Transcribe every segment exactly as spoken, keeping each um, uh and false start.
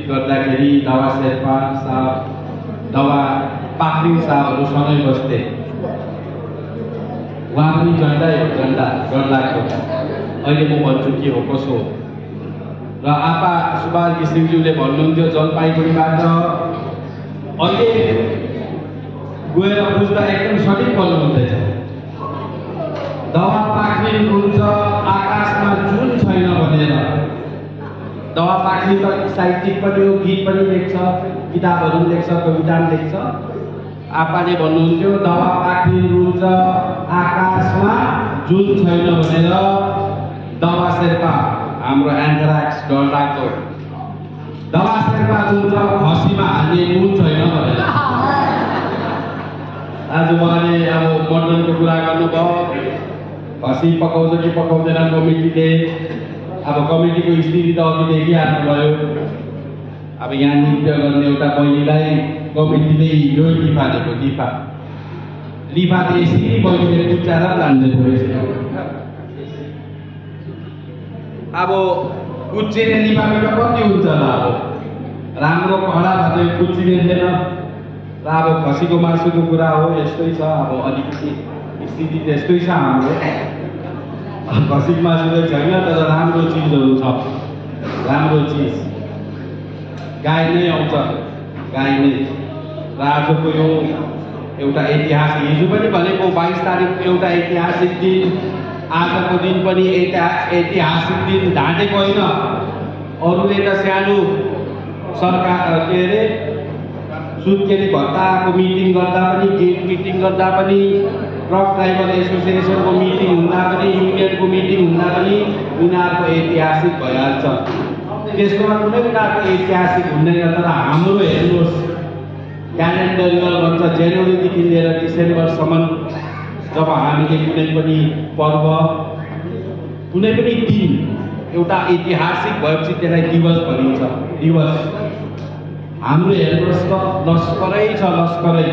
गर्दाखेरि दावा शेर्पा साहब, दावा पाक्रिङ साहबहरू सँगै बस्थे। उहाँ पनि झन्डा हो, झन्डा डरलाग्दो। अहिले म भन्छु के हो कसो हो। र आपा सुभाष घिसिङज्यूले भन्नुहुन्थ्यो जलपाइगुडीबाट अहिले गएर बुझ्दा एकदम सठिक भन्नुहुँदैछ। दावा पाक्रिङ हुन्छ आकाशमा जुन छैन भनेर। दावा पाक्रिङ त साहित्यिक पनि हो, गीत पनि लेख्छ, किताबहरू पनि लेख्छ, कविता पनि लेख्छ। आपाले भन्नुहुन्थ्यो दावा पाक्रिङ हुन्छ आकाशमा जुन छैन भनेर। दावा शेर्पा हाम्रो एन्थ्राक्स डरलाग्दो। दावा शेर्पा हुन्छ खसीमा हाल्ने नुन छैन भनेर। आज उहाँले अब मटनको कुरा गर्नुभयो, खसी पकाउँछ कि पकाउँदैन कमिटीले। अब कमिटीको स्थिति त अघि देखिहाल्नुभयो। अब यहाँ नृत्य गर्ने एउटा बहिनीलाई कमिटीले यो लिफा दिएको, लिफा लिफा त्यसरी बहिनीले कुचाएर लान्छ। अब कुच्चिने लिफाबाट कति हुन्छ होला। अब राम्रो कडा भए कुच्चिने थिएन। र अब खसीको मासुको कुरा हो, यस्तै छ। अब अलिकति स्थिति त्यस्तै छ हाम्रो। खसीको मासु चाहिँ छैन, तर राम्रो चिजहरू छ। राम्रो चिज गाई नै आउँछ, गाई नै। र आजको यो एउटा ऐतिहासिक, हिजो पनि भनेको बाइस तारिक एउटा ऐतिहासिक दिन, आजको दिन पनि ऐतिहासिक दिन ढाँटेको होइन। अरूले त सानो सरकार के अरे सुत्केरी भत्ताको मिटिङ गर्दा पनि, गेट मिटिङ गर्दा पनि, ट्रक ड्राइभर एसोसिएसनको मिटिङ हुँदा पनि, युनियनको मिटिङ हुँदा पनि उनीहरूको ऐतिहासिक भइहाल्छ। त्यसमा कुनै उनीहरूको ऐतिहासिक हुँदैन। तर हाम्रो हेर्नुहोस् क्यालेन्डर इयर भन्छ जनवरीदेखि लिएर डिसेम्बरसम्म जब हामीले कुनै पनि पर्व, कुनै पनि दिन एउटा ऐतिहासिक भएपछि त्यसलाई दिवस भनिन्छ। दिवस हाम्रो हेर्नुहोस् त लस्करै छ, लस्करै।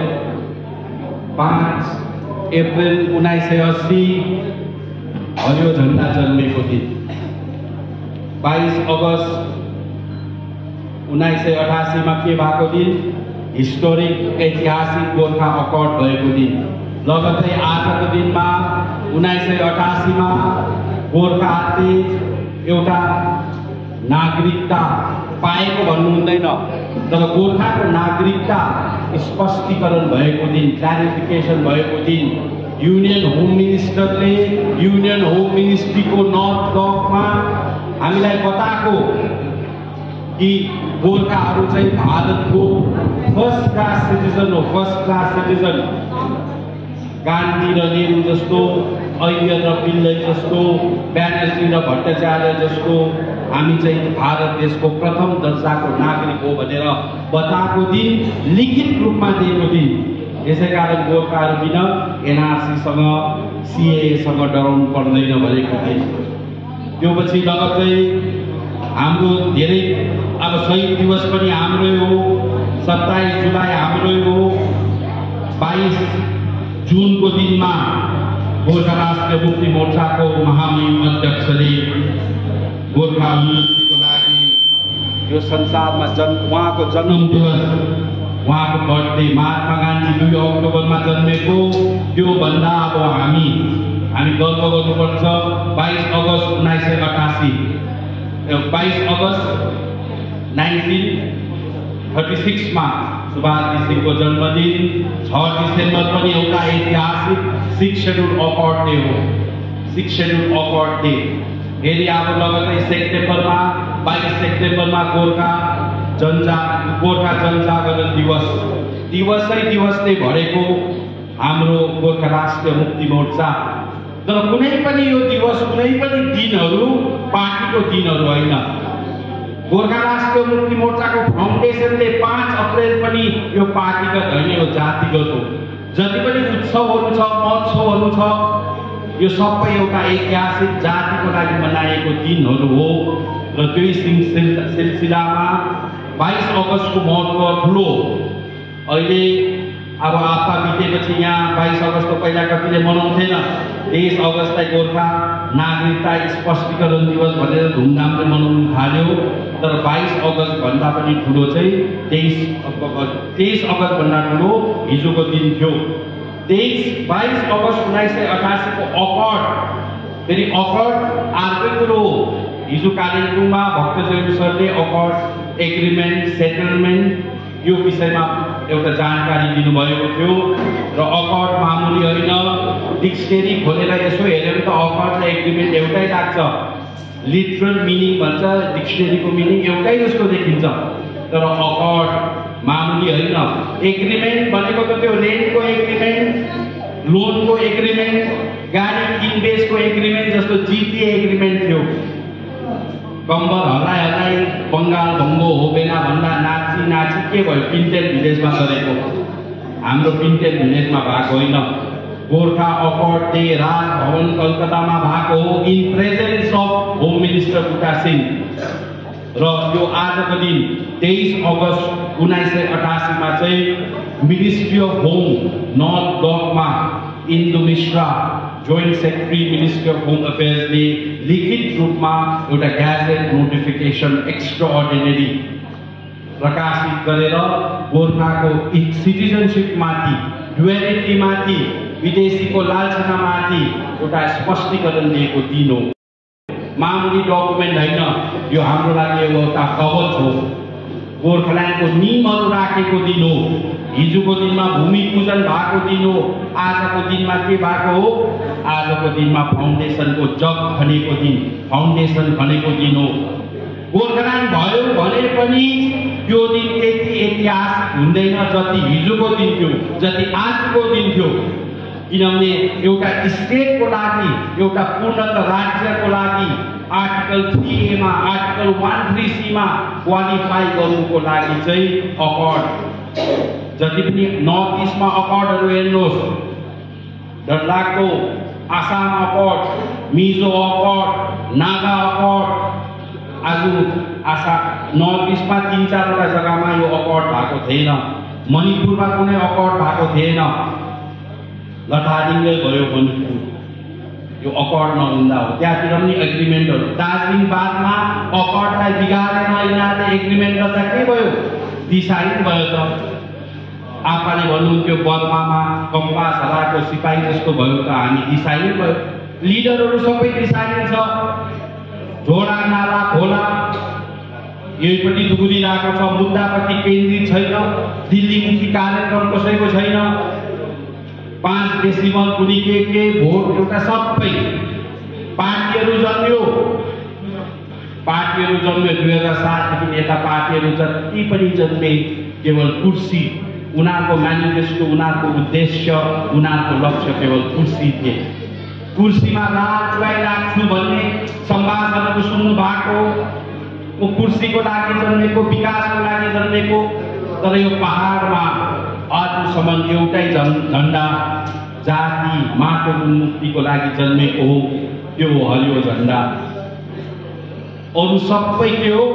पाँच अप्रेल उन्नाइस सय अस्सी हरियो झन्डा जन्मेको दिन। बाइस अगस्त उन्नाइस सय अठासीमा के भएको दिन? हिस्टोरिक ऐतिहासिक गोर्खा अकर्ड भएको दिन। लगत्तै आजको दिनमा उन्नाइस सय अठासीमा गोर्खाहरूले एउटा नागरिकता पाएको भन्नु हुँदैन, तर गोर्खाको नागरिकता स्पष्टीकरण भएको दिन, क्ल्यारिफिकेसन भएको दिन। युनियन होम मिनिस्टरले युनियन होम मिनिस्ट्रीको नर्थ गफमा हामीलाई बताएको कि गोर्खाहरू चाहिँ भारतको फर्स्ट क्लास सिटिजन हो, फर्स्ट क्लास सिटिजन। गान्धी र नेहरू जस्तो, अय्यर र पिल्लै जस्तो, ब्यानर्जी र भट्टाचार्य जस्तो हामी चाहिँ भारत देशको प्रथम दर्जाको नागरिक हो भनेर बताएको दिन, लिखित रूपमा दिएको दिन। यसै कारण गोर्खाहरू किन एनआरसीसँग सिएसँग डराउनु पर्दैन भनेको दिन। त्यो पछि लगत्तै हाम्रो धेरै अब शहीद दिवस पनि हाम्रै हो, सत्ताइस जुलाई हाम्रै हो। बाइस जुनको दिनमा गोर्खा राष्ट्रिय मुक्ति मोर्चाको महामहिम अध्यक्षले गोर्खा मुक्तिको लागि यो संसारमा जन्म, उहाँको जन्म दिवस, उहाँको बर्थडे महात्मा गान्धी दुई अक्टोबरमा जन्मेको, त्योभन्दा अब हामी हामी गर्व गर्नुपर्छ। बाइस अगस्त उन्नाइस सय अठासी बाइस अगस्त नाइन्टिन थर्टी सिक्समा सुभाष घिसिङको जन्मदिन। छ डिसेम्बर पनि एउटा ऐतिहासिक सिक्स शेड्युल अकर्ड डे हो, सिक्स शेड्युल अकर्ड डे। फेरि अब लगत्तै सेप्टेम्बरमा बाइस सेप्टेम्बरमा गोर्खा जनजा गोर्खा जनजागरण दिवस। दिवसै दिवसले भरेको हाम्रो गोर्खा राष्ट्रिय मुक्ति मोर्चा। तर कुनै पनि यो दिवस, कुनै पनि दिनहरू पार्टीको दिनहरू होइन। गोर्खा राष्ट्रिय मुक्ति मोर्चाको फाउन्डेसनले पाँच अप्रेल पनि यो पार्टीगत होइन, यो जातिगत हो। जति पनि उत्सवहरू छ, महोत्सवहरू छ, यो सबै एउटा ऐतिहासिक जातिको लागि मनाएको दिनहरू हो। र त्यही सिलसिलामा बाइस अगस्तको महत्त्व ठुलो। अहिले अब आपदा बितेपछि यहाँ बाइस अगस्तको पहिला कतिले मनाउँथेन, तेइस अगस्तलाई गोर्खा नागरिकता स्पष्टीकरण दिवस भनेर धुमधामले मनाउनु थाल्यो। तर बाइस अगस्त भन्दा पनि ठुलो चाहिँ तेइस तेइस अगस्त भन्दा ठुलो हिजोको दिन थियो। तेइस बाइस अगस्त उन्नाइस सय अठासी को अकर्ड, फेरि अकर्ड अर्कै कुरो हो। हिजो कालिम्पोङमा भक्तजन सरले अकर्ड एग्रिमेन्ट सेटलमेन्ट यो विषयमा एउटा जानकारी दिनुभएको थियो र अकर्ड मामुली होइन। डिक्सनरी खोलेर यसो हेऱ्यो भने त अकर्ड र एग्रिमेन्ट एउटै लाग्छ। लिटरल मिनिङ भन्छ, डिक्सनरीको मिनिङ एउटै जस्तो देखिन्छ, तर अकर्ड मामुली होइन। एग्रिमेन्ट भनेको त त्यो रेन्टको एग्रिमेन्ट, लोनको एग्रिमेन्ट, गाडी किनबेचको एग्रिमेन्ट जस्तो जिटिए एग्रिमेन्ट थियो। कम्बर हल्लाइ हल्लाइ बङ्गाल भङ्गो हो बेला भन्दा नाची नाची के भयो, पिन्टेल भिलेजमा गरेको। हाम्रो पिन्टेल भिलेजमा भएको होइन। गोर्खा अकर्ड डे राजभवन कलकत्तामा भएको हो in presence of home minister Buta Singh. र यो आजको दिन तेइस अगस्त उन्नाइस सय अठासीमा चाहिँ मिनिस्ट्री अफ होम नर्थ ब्लकमा Indu Mishra joint secretary ministry of home अफेयर्सले लिखित रूपमा एउटा ग्याजेट नोटिफिकेसन एक्स्ट्राअर्डिनरी प्रकाशित गरेर गोर्खाको सिटिजनसिपमाथि, ड्युअलिटीमाथि, विदेशीको लालसामाथि एउटा स्पष्टीकरण दिएको दिन हो। मामुली डकुमेन्ट होइन, यो हाम्रो लागि एउटा कवच हो। गोर्खाल्यान्डको नियमहरू राखेको दिन हो। हिजोको दिनमा भूमि पूजन भएको दिन हो। आजको दिनमा के भएको हो? आजको दिनमा फाउन्डेसनको जग खनेको दिन, फाउन्डेसन खनेको दिन हो। गोर्खाल्यान्ड भयो भने पनि त्यो दिन त्यति ऐतिहासिक हुँदैन जति हिजोको दिन थियो, जति आजको दिन थियो। किनभने एउटा स्टेटको लागि, एउटा पूर्णत राज्यको लागि आर्टिकल थ्री ए मा, आर्टिकल वन थ्री सी मा क्वालिफाई गर्नुको लागि चाहिँ अकर्ड, जति पनि नर्थ इस्टमा अकर्डहरू हेर्नुहोस्, डरलाग्दो Assam accord, Mizo accord, Naga accord. आज आसाम नर्थ इस्टमा तीन चारवटा जग्गामा यो अकर्ड भएको थिएन। मणिपुरमा कुनै अकर्ड भएको थिएन। लथालिङ्गै भयो मणिपुर, यो अकर्ड नहुँदा हो। त्यहाँतिर पनि एग्रिमेन्टहरू, दार्जिलिङ बादमा अकर्डलाई बिगारेर यिनीहरूले एग्रिमेन्ट गर्दा के भयो? दिशाहीन भयो त। आफूले भन्नुहुन्थ्यो बर्मामा कम्पास हराएको सिपाही जस्तो भयो त, हामी दिशाहीन भयो। लिडरहरू सबै दिशाहीन छ। झोडा नाला खोला यहीपट्टि दुगुरिरहेको छ, मुद्दापट्टि केन्द्रित छैन। दिल्लीमुखी कार्यक्रम कसैको छैन। पाँच डेसिमल कुनी के के भोट एउटा सबै पार्टीहरू जन्मियो। पार्टीहरू जन्मियो दुई हजार सातदेखि यता पार्टीहरू जति पनि जन्मे केवल कुर्सी, उनीहरूको म्यानिफेस्टो, उनीहरूको उद्देश्य, उनीहरूको लक्ष्य केवल कुर्सी थिए। कुर्सीमा रात चुहाइराख्छु भन्ने सम्भाषणहरू सुन्नु भएको, वो कुर्सीको लागि जन्मेको, विकासको लागि जन्मेको। तर यो पहाडमा आजसम्म एउटै झन्डा, जाति माटो मुक्तिको लागि जन्मेको हो, त्यो हो हरियो झन्डा। अरू सबै के हो?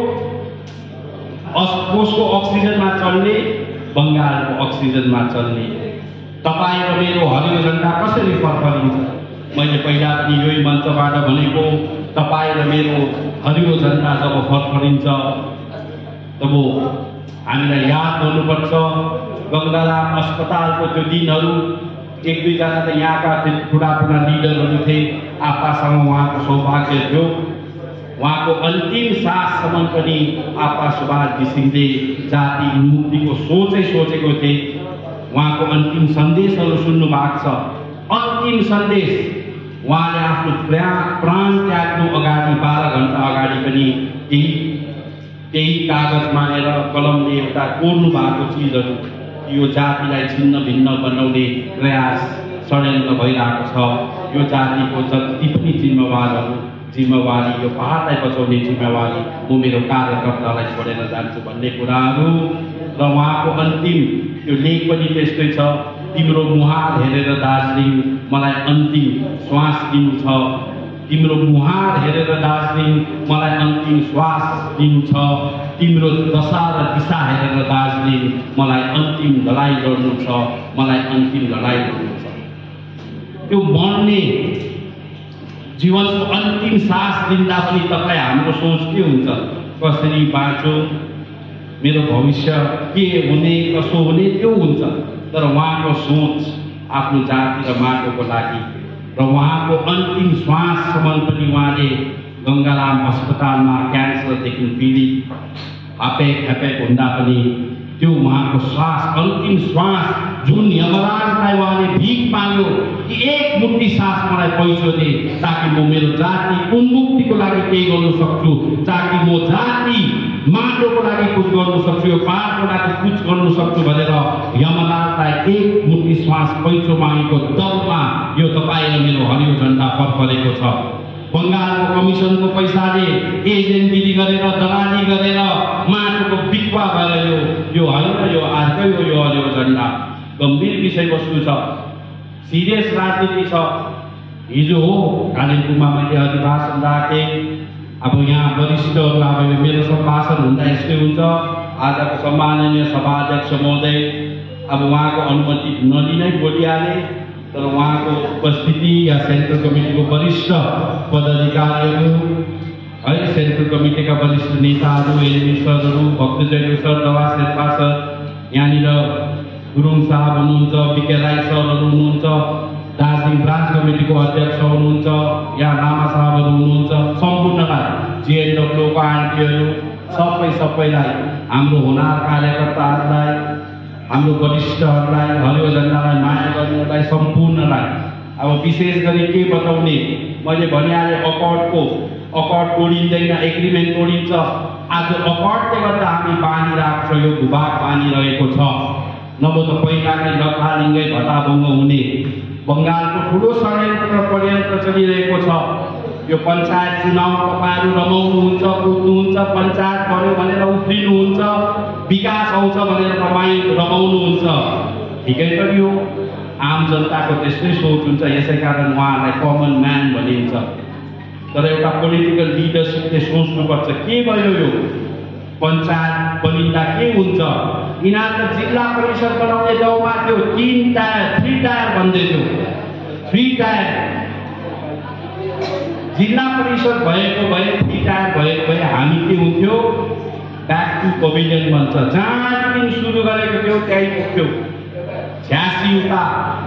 कसको अक्सिजनमा चल्ने? बङ्गालको अक्सिजनमा चल्ने। तपाईँ र मेरो हरियो झन्डा कसरी फर्फरिन्छ? मैले पहिला पनि यही मञ्चबाट भनेको, तपाईँ र मेरो हरियो झन्डा जब फर्फरिन्छ तब हामीलाई याद गर्नुपर्छ गङ्गाराम अस्पतालको त्यो दिनहरू। एक दुईजना त यहाँका ठुला ठुला लिडरहरू थिए, आपासँग उहाँको सौभाग्य थियो। उहाँको अन्तिम साससम्म पनि आपा सुभाष घिसिङले जाति मुक्तिको सोचै सोचेको थिए। उहाँको अन्तिम सन्देशहरू सुन्नु भएको छ। अन्तिम सन्देश उहाँले आफ्नो प्राण त्याग्नु अगाडि बाह्र घण्टा अगाडि पनि केही केही कागज मानेर कलमले एउटा कोर्नु भएको चिजहरू, यो जातिलाई छिन्न भिन्न बनाउने प्रयास षड्यन्त्र भइरहेको छ। यो जातिको जति पनि जिम्मेवारहरू, जिम्मेवारी यो पहाडलाई बचाउने जिम्मेवारी म मेरो कार्यकर्तालाई छोडेर जान्छु भन्ने कुराहरू। र उहाँको अन्तिम त्यो लेख पनि त्यस्तै छ, तिम्रो मुहार हेरेर दार्जिलिङ मलाई अन्तिम श्वास दिनु छ। तिम्रो मुहार हेरेर दार्जिलिङ मलाई अन्तिम श्वास दिनु छ। तिम्रो दशा र दिशा हेरेर दार्जिलिङ मलाई अन्तिम लडाइँ लड्नु छ, मलाई अन्तिम लडाइँ लड्नु छ। त्यो मर्ने जीवनको अन्तिम सास लिँदा पनि तपाईँ हाम्रो सोच के हुन्छ? कसरी बाँचो, मेरो भविष्य के हुने कसो हुने त्यो हुन्छ। तर उहाँको सोच आफ्नो जाति र माटोको लागि र उहाँको अन्तिम श्वाससम्म पनि उहाँले गङ्गाराम अस्पतालमा क्यान्सरदेखि पीडित हापेक हापेक हुँदा पनि त्यो उहाँको श्वास अन्तिम श्वास जुन यमराजलाई उहाँले भिख माग्यो कि एक मुठी सास मलाई पैसो दे ताकि म मेरो जाति उन्मुक्तिको लागि केही गर्न सक्छु, ताकि म जाति माटोको लागि कुछ गर्न सक्छु, यो पापको लागि कुछ गर्न सक्छु भनेर यमराजलाई एक मुठी श्वास पैसो मागेको दलमा यो तपाईँ र मेरो हरियो झण्डा फरफरेको छ। बङ्गालको कमिसनको पैसाले एजेन्टगिरी गरेर दलाली गरेर माटोको बिक्वा भएर यो यो होइन, यो अर्कै हो। यो हरियो झण्डा गम्भीर विषयवस्तु छ, सिरियस राजनीति छ। हिजो हो कालिम्पोङमा मैले अधिभाषण राखेँ। अब यहाँ वरिष्ठहरू अब मेरो सम्भाषण हुँदा यस्तै हुन्छ। आजको सम्माननीय सभाध्यक्ष महोदय अब उहाँको अनुमति नलिनै बोलिहाले, तर उहाँको उपस्थिति या सेन्ट्रल कमिटीको वरिष्ठ पदाधिकारीहरू है, सेन्ट्रल कमिटीका वरिष्ठ नेताहरू, एलबी सरहरू, भक्तजय सर, दवा शेर्पा सर, यहाँनिर गुरुङ साहब हुनुहुन्छ, बिके राई सरहरू हुनुहुन्छ, दार्जिलिङ ब्रान्च कमिटीको अध्यक्ष हुनुहुन्छ, यहाँ लामा साहबहरू हुनुहुन्छ, सम्पूर्णलाई जिएनडब्ल्यूको आन्टीहरू सबै सबैलाई, हाम्रो होनार कार्यकर्ताहरूलाई, हाम्रो वरिष्ठहरूलाई, हरियो झण्डालाई माया गर्नेहरूलाई सम्पूर्णलाई अब विशेष गरी के बताउने, मैले भनिहालेँ अकर्डको अकर्ड तोडिँदैन, एग्रिमेन्ट तोडिन्छ। आज अकर्डले गर्दा हामी बाँधिरहेको छ, यो भूभाग बाँधिरहेको छ। नभए त पहिलाकै लथालिङ्गै भताभङ्ग हुने बङ्गालको ठुलो षड्यन्त्र षड्यन्त्र चलिरहेको छ। यो पञ्चायत चुनाव तपाईँहरू रमाउनुहुन्छ, कुद्नुहुन्छ, पञ्चायत बन्यो भनेर उफ्रिनुहुन्छ, विकास आउँछ भनेर तपाईँ रमाउनुहुन्छ। ठिकै पनि हो, आम जनताको त्यस्तै सोच हुन्छ, यसै कारण उहाँलाई कमन म्यान भनिन्छ। तर एउटा पोलिटिकल लिडरसिपले सोच्नुपर्छ के भयो यो पञ्चायत बनिँदा के हुन्छ। यिनीहरू त जिल्ला परिषद बनाउने दाउमा थियो, तीन टायर थ्री टायर भन्दै थियो, थ्री टायर जिल्ला परिषद भएको भए थ्री टायर भएको भए हामी के हुन्थ्यो, ब्याक टु पभिलियन भन्छ, जहाँदेखि सुरु गरेको थियो त्यहीँ पुग्थ्यो। छ्यासी उता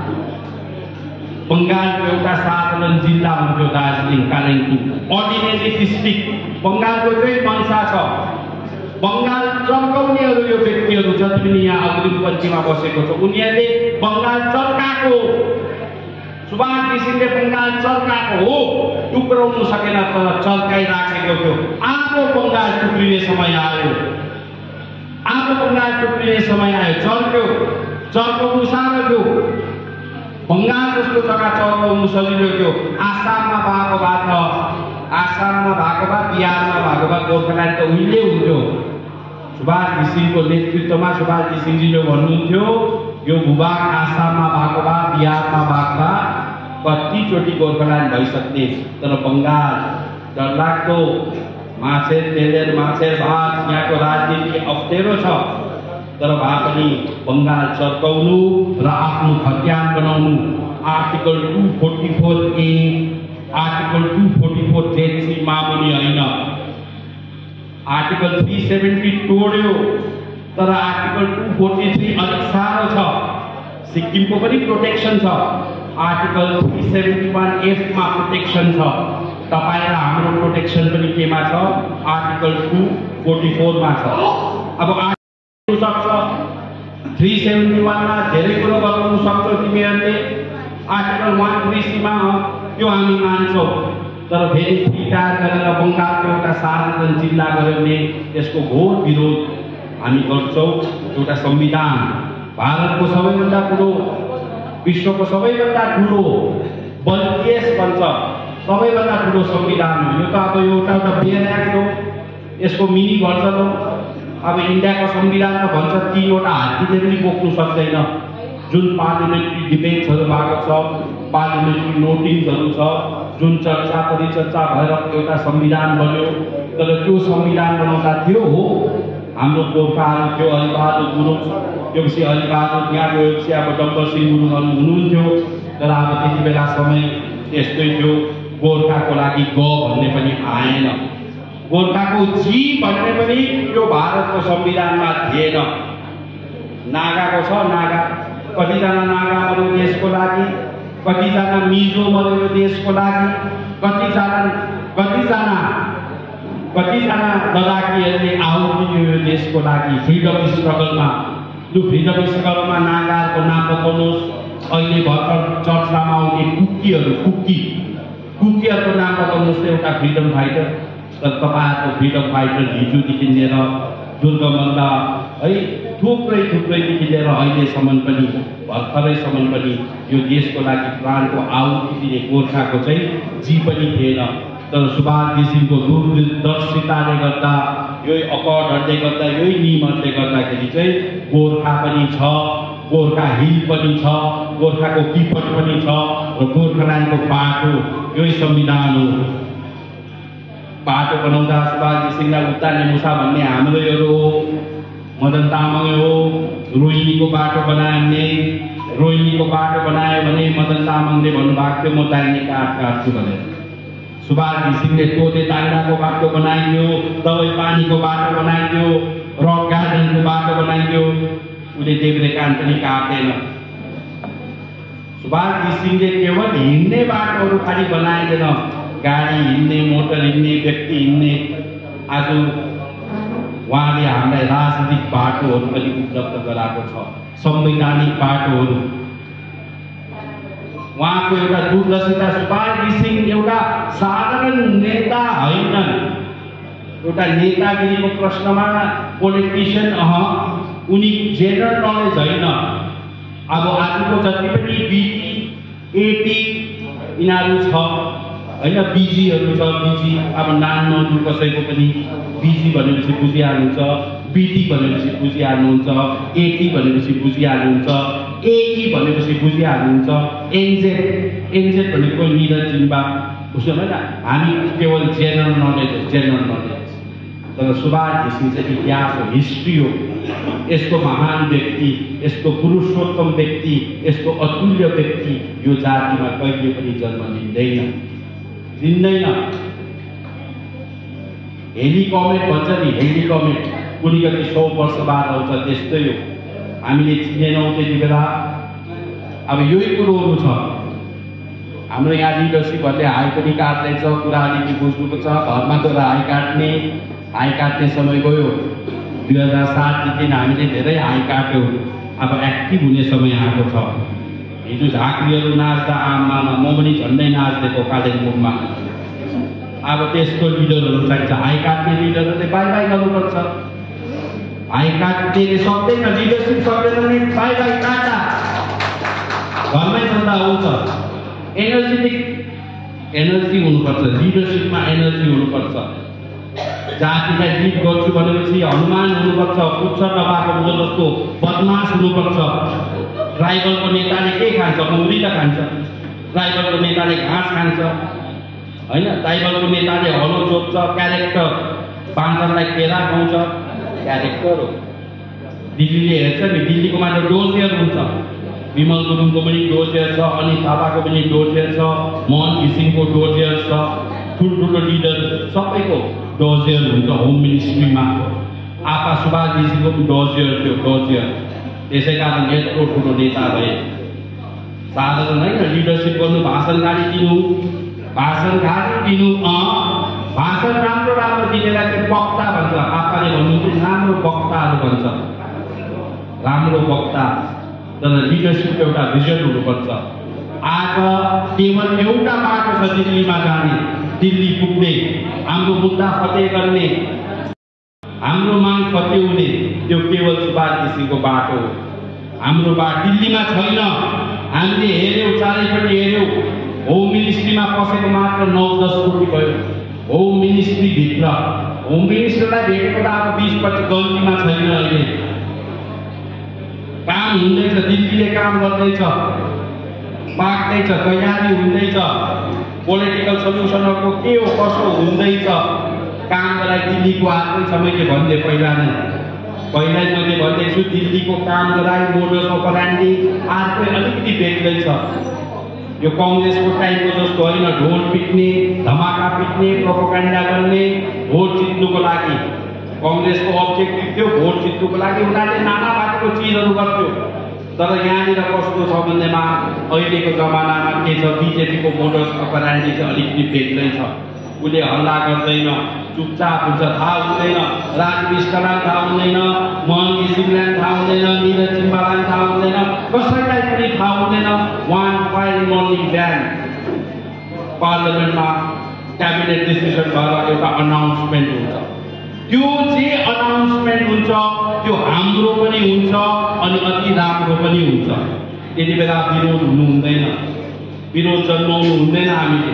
बङ्गालको एउटा साधारण जिल्ला हुन्थ्यो दार्जिलिङ कालिम्पोङ, अर्डिनेरी डिस्ट्रिक्ट। बङ्गालको चाहिँ मनसा छ, बङ्गाल चर्काउनेहरू यो व्यक्तिहरू जति पनि यहाँ अग्रिम पञ्क्तिमा बसेको छ उनीहरूले बङ्गाल चर्काएको, सुभाष घिसिङले बङ्गाल चर्काएको हो, टुक्राउनु सकेन तर चर्काइराखेको थियो। आफू बङ्गाल टुक्रिने समय आयो, आफू बङ्गाल टुक्रिने समय आयो, चर्क्यो, चर्काउनु साह्रो थियो। बङ्गाल जस्तो जग्गा चर्काउनु सजिलो थियो। आसाममा भएको भए त आसाममा भएको भए बिहारमा भएको भए गोर्खाल्यान्ड त उहिले हुन्थ्यो। सुभाष घिसिङको नेतृत्वमा सुभाष घिसिङजीले भन्नुहुन्थ्यो यो भूभाग आसाममा भएको भए बिहारमा भएको भए कतिचोटि गोर्खाल्यान्ड भइसक्ने। तर बङ्गाल डरलाग्दो माछेर तेलेर माछेर भात, यहाँको राजनीति अप्ठ्यारो छ। तर भए पनि बङ्गाल चर्काउनु र आफ्नो खत्यान बनाउनु, article two forty four A article two forty four जेसी मामुली होइन। आर्टिकल थ्री सेभेन्टी तोड्यो तर आर्टिकल टू फोर्टी थ्री अलिक साह्रो छ। सिक्किमको पनि प्रोटेक्सन छ, आर्टिकल थ्री सेभेन्टी वान एफमा प्रोटेक्सन छ। तपाईँ र हाम्रो प्रोटेक्सन पनि केमा छ, आर्टिकल टू फोर्टी फोरमा छ। अब सक्छ थ्री सेभेन्टी वानमा धेरै कुरो गर्नु सक्छौ तिमीहरूले, आर्टिकल वान थ्री सीमा त्यो हामी मान्छौँ। तर फेरि थ्री टायर गरेर बङ्गालको एउटा साधारण जिल्ला गऱ्यो भने यसको घोर विरोध हामी गर्छौँ। एउटा संविधान भारतको सबैभन्दा ठुलो, विश्वको सबैभन्दा ठुलो बलिएस भन्छ, सबैभन्दा ठुलो संविधान हो यो। त अब एउटा त बेयर एक्ट हो, यसको मिनी भर्सन हो। अब इन्डियाको संविधानमा भन्छ तीनवटा हात्तीले पनि बोक्नु सक्दैन। जुन पार्लिमेन्ट्री डिबेट्सहरू भएको छ, पार्लिमेन्ट्री नोटिङ्सहरू छ, जुन चर्चा परिचर्चा भएर एउटा संविधान बन्यो। तर त्यो संविधान बनाउँदा थियो हो हाम्रो गोर्खाहरू थियो, हरिबहादुर गुरुङ, योगसी हरिबहादुर, यहाँको योगसी अब डम्बर सिंह गुरुङहरू हुनुहुन्थ्यो। तर अब त्यति बेला समय यस्तै थियो, गोर्खाको लागि ग भन्ने पनि आएन। गोर्खाको जी भन्ने पनि यो भारतको संविधानमा थिएन। नागाको छ, नागा कतिजना नागा मर्यो देशको लागि, कतिजना मिजो मर्यो देशको लागि, कतिजना कतिजना कतिजना लडाकीहरूले आहुति दियो यो देशको लागि फ्रिडम स्ट्रगलमा। त्यो फ्रिडम स्ट्रगलमा नागाहरूको नाम बताउनुहोस्। अहिले भर्खर चर्चामा आउने कुकीहरू, कुकी कुकीहरूको नाम बताउनुहोस्। एउटा फ्रिडम फाइटर। तर तपाईँहरूको फ्रिडम फाइटर हिजोदेखि लिएर दुर्गमल्ल है थुप्रै थुप्रैदेखि लिएर अहिलेसम्म पनि भर्खरैसम्म पनि यो देशको लागि प्राणको आहुति दिने गोर्खाको चाहिँ जी पनि थिएन। तर सुभाष घिसिङको दूरदर्शिताले गर्दा, यही अकर्डहरूले गर्दा, यही नियमहरूले गर्दाखेरि चाहिँ गोर्खा पनि छ, गोर्खा हिल पनि छ, गोर्खाको किपट पनि छ र गोर्खाल्यान्डको बाटो यही संविधान हो। बाटो बनाउँदा सुभाष घिसिङलाई उत्ताने मुसा भन्ने हाम्रैहरू हो, मदन तामाङ हो। रोहिणीको बाटो बनाउने, रोहिणीको बाटो बनायो भने मदन तामाङले भन्नुभएको थियो म दाहिने काठ काट्छु भनेर। सुभाष घिसिङले तोते ताङ्राको बाटो बनाइदियो, दबाई पानीको बाटो बनाइदियो, रक गार्डनको बाटो बनाइदियो। उसले देब्रे कान पनि काटेन। सुभाष घिसिङले केवल हिँड्ने बाटोहरू खालि बनाइदिएन, गाडी हिँड्ने, मोटर हिँड्ने, व्यक्ति हिँड्ने। आज उहाँले हामीलाई राजनीतिक बाटोहरू पनि उपलब्ध गराएको छ, संवैधानिक बाटोहरू। उहाँको एउटा दूरदर्शिता। सुभाष घिसिङ एउटा साधारण नेता होइनन्। एउटा नेतागिरीको प्रश्नमा पोलिटिसियन अह उनी जेनरल नलेज होइन। अब आजको जति पनि बिटी एटी यिनीहरू छ होइन, बिजीहरू छ, बिजी अब नाम नदिउँ कसैको पनि। बिजी भनेपछि बुझिहाल्नुहुन्छ, बिटी भनेपछि बुझिहाल्नुहुन्छ, एटी भनेपछि बुझिहाल्नुहुन्छ, एई भनेपछि बुझिहाल्नुहुन्छ, एनजेड एनजेड भनेको निरज जिम्बा बुझ्नु होइन। हामी केवल जेनरल नलेज हो, जेनरल नलेज। तर सुभाष घिसिङ चाहिँ इतिहास हो, हिस्ट्री हो। यस्तो महान व्यक्ति, यस्तो पुरुषोत्तम व्यक्ति, यस्तो अतुल्य व्यक्ति यो जातिमा कहिले पनि जन्म लिँदैन, लिँदैन। हेलिकमेट भन्छ नि, हेलिकमेट कुनै कति सौ वर्ष बाद आउँछ, त्यस्तै हो। हामीले चिनेनौँ त्यति बेला। अब यही कुरोहरू छ। हाम्रो यहाँ लिडरसिपहरूले हाई पनि काट्दैछ, कुरा अलिकति बुझ्नुको छ। घरमा गएर हाई काट्ने हाई काट्ने समय गयो। दुई हजार सातदेखि हामीले धेरै हाई काट्यौँ। अब एक्टिभ हुने समय आएको छ। हिजो झाँक्रीहरू नाच्दा आममा म पनि झन्डै नाच्दिएको कालिम्पोङमा। अब त्यस्तो लिडरहरू चाहिन्छ। हाई काट्ने लिडरहरूले बाई बाई गर्नुपर्छ। हाई काट्ने सक्दैन, लिडरसिप सक्दैन नि बाई बाई काटा। घरमै चल्दा हुन्छ। एनर्जेटिक एनर्जी हुनुपर्छ, लिडरसिपमा एनर्जी हुनुपर्छ। जातिलाई लिड गर्छु भनेपछि हनुमान हुनुपर्छ, पुच्छ नभएको बुझ जस्तो बदमास हुनुपर्छ। ट्राइबलको नेताले के खान्छ? मौरी त खान्छ। ट्राइबलको नेताले घाँस खान्छ होइन। ट्राइबलको नेताले हलो जोत्छ, क्यारेक्टर। बाँदरलाई केरा खुवाउँछ, क्यारेक्टर हो। दिल्लीले हेर्छ नि, दिल्लीको मात्र डोजियर हुन्छ। विमल गुरुङको पनि डोजियर छ, अनित थापाको पनि डोजियर छ, मोहन घिसिङको डोजियर छ, ठुल्ठुलो लिडर सबैको डोजियर हुन्छ होम मिनिस्ट्रीमा। आपा सुभाष घिसिङको पनि डोजियर थियो, डोजियर। त्यसै कारण यत्रो ठुलो नेता भए। साधारण होइन, लिडरसिप गर्नु, भाषण गाडी दिनु, भाषण गाडी दिनु। अँ भाषण राम्रो राम्रो दिनेलाई चाहिँ वक्ता भन्छ। आपाले भन्नुहुन्छ राम्रो वक्ताहरू भन्छ, राम्रो वक्ता। तर लिडरसिप एउटा भिजन हुनुपर्छ। आज केवल एउटा बाटो छ दिल्लीमा जाने, दिल्ली पुग्ने, हाम्रो मुद्दा फतेह गर्ने, हाम्रो माग फतेह हुने। त्यो केवल सुभाष घिसिङको बाटो हो। हाम्रो बाटो दिल्लीमा छैन। हामीले हेऱ्यौँ, चारैपट्टि हेऱ्यौँ। होम मिनिस्ट्रीमा पसेको मात्र नौ दस कोटी भयो। होम मिनिस्ट्रीभित्र होम मिनिस्टरलाई भेटेको त अब बिस पच्चिस गल्तीमा छैन। अहिले काम हुँदैछ, दिल्लीले काम गर्दैछ, पाक्दैछ, तयारी हुँदैछ। पोलिटिकल सल्युसनहरूको के हो कसो हुँदैछ, काम गराइ दिल्लीको हातमै छ। मैले भन्दै पहिला नै पहिल्यै मैले भन्दैछु, दिल्लीको काम गराइ मोडस अपरान्डी अर्कै अलिकति बेग्लै छ। यो कांग्रेसको टाइमको जस्तो होइन ढोल पिट्ने धमाका पिट्ने प्रोपोगेन्डा गर्ने भोट जित्नुको लागि कांग्रेसको अब्जेक्टिभ थियो भोट जित्नुको लागि उनीहरूले नाना बाटोको चिजहरू गर्थ्यो तर यहाँनिर कस्तो छ भन्नेमा अहिलेको जमानामा के छ बीजेपीको मोडस अपरान्डी चाहिँ अलिकति बेग्लै छ उसले हल्ला गर्दैन चुपचाप हुन्छ थाहा हुँदैन राजविष्टलाई थाहा हुँदैन मोहन घिसिङलाई थाहा हुँदैन निरज जिम्बालाई थाहा हुँदैन कसैलाई पनि थाहा हुँदैन वान फाइन मर्निङ बिहान पार्लियामेन्टमा क्याबिनेट डिसिसन भएर एउटा अनाउन्समेन्ट हुन्छ त्यो जे अनाउन्समेन्ट हुन्छ त्यो हाम्रो पनि हुन्छ अनि अति राम्रो पनि हुन्छ त्यति बेला विरोध हुनु हुँदैन विरोध जन्माउनु हुँदैन हामीले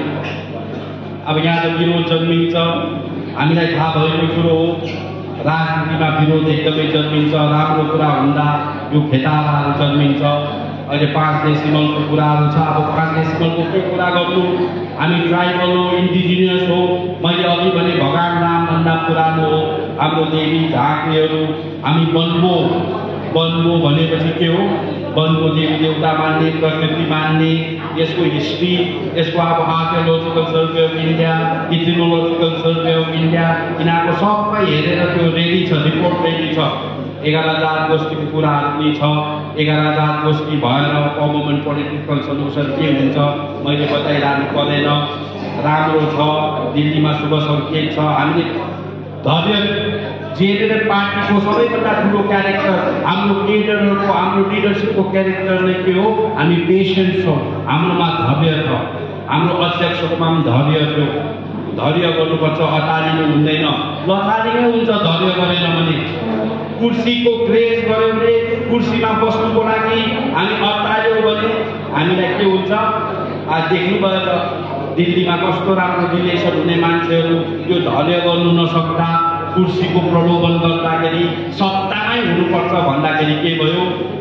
अब यहाँ त विरोध जन्मिन्छ हामीलाई थाहा भएको कुरो हो राजनीतिमा विरोध एकदमै जन्मिन्छ राम्रो कुरा हुँदा यो खेतालाहरू जन्मिन्छ अहिले पाँच डेसिमलको कुराहरू छ अब पाँच डेसिमलको के कुरा गर्नु हामी ट्राइबल हो इन्डिजिनियस हो मैले अघि भने भगवान रामभन्दा पुरानो हो हाम्रो देवी झाँक्रीहरू हामी वनको वनको भनेपछि के हो वनको देवी देवता मान्ने प्रकृति मान्ने यसको हिस्ट्री यसको अब archaeological survey of India ethnological survey of India यिनीहरूको सबै हेरेर त्यो रेडी छ रिपोर्ट रेडी छ एघार जात गोष्ठीको कुराहरू पनि छ एघार जात गोष्ठी भएर गभर्मेन्ट पोलिटिकल सल्युसन के हुन्छ मैले बताइरहनु पर्दैन राम्रो छ दिल्लीमा शुभ सङ्केत छ हामीले धैर्य जेएनएलएफ पार्टीको सबैभन्दा ठुलो क्यारेक्टर हाम्रो केडरहरूको हाम्रो लिडरसिपको क्यारेक्टर नै के हो हामी पेसेन्ट छौँ हाम्रोमा धैर्य छ हाम्रो अध्यक्षकोमा पनि धैर्य थियो धैर्य गर्नुपर्छ अटारिनु हुँदैन लथारिनै हुन्छ धैर्य गरेन भने कुर्सीको क्रेज गर्यो भने कुर्सीमा बस्नुको लागि हामी अटार्यौँ भने हामीलाई के हुन्छ आज देख्नुभयो त दिल्लीमा कस्तो राम्रो रिलेसन हुने मान्छेहरू यो धैर्य गर्नु नसक्दा कुर्सीको प्रलोभन गर्दाखेरि सत्तामै हुनुपर्छ भन्दाखेरि के भयो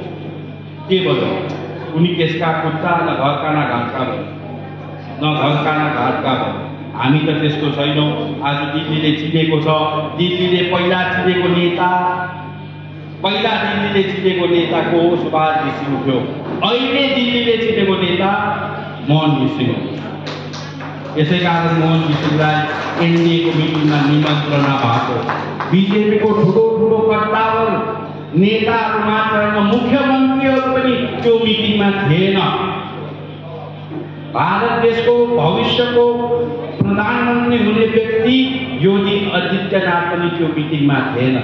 के भयो उनी त्यसका कुत्ता न घरका न घाटका भयो न घरका न घाटका भयो हामी त त्यस्तो छैनौँ आज दिल्लीले चिनेको छ दिल्लीले पहिला चिनेको नेता पहिला दिल्लीले चिनेको नेता को सुभाष घिसिङ थियो अहिले दिल्लीले चिनेको नेता मोहन घिसिङ हो यसै कारण मोहन घिसिङलाई एनडीएको मिटिङमा निमन्त्रणा भएको बीजेपीको ठुलो ठुलो कट्टावर नेताहरू मात्र होइन मुख्यमन्त्रीहरू पनि त्यो मिटिङमा थिएन भारत देशको भविष्यको प्रधानमन्त्री हुने व्यक्ति योगी आदित्यनाथ पनि त्यो मिटिङमा थिएन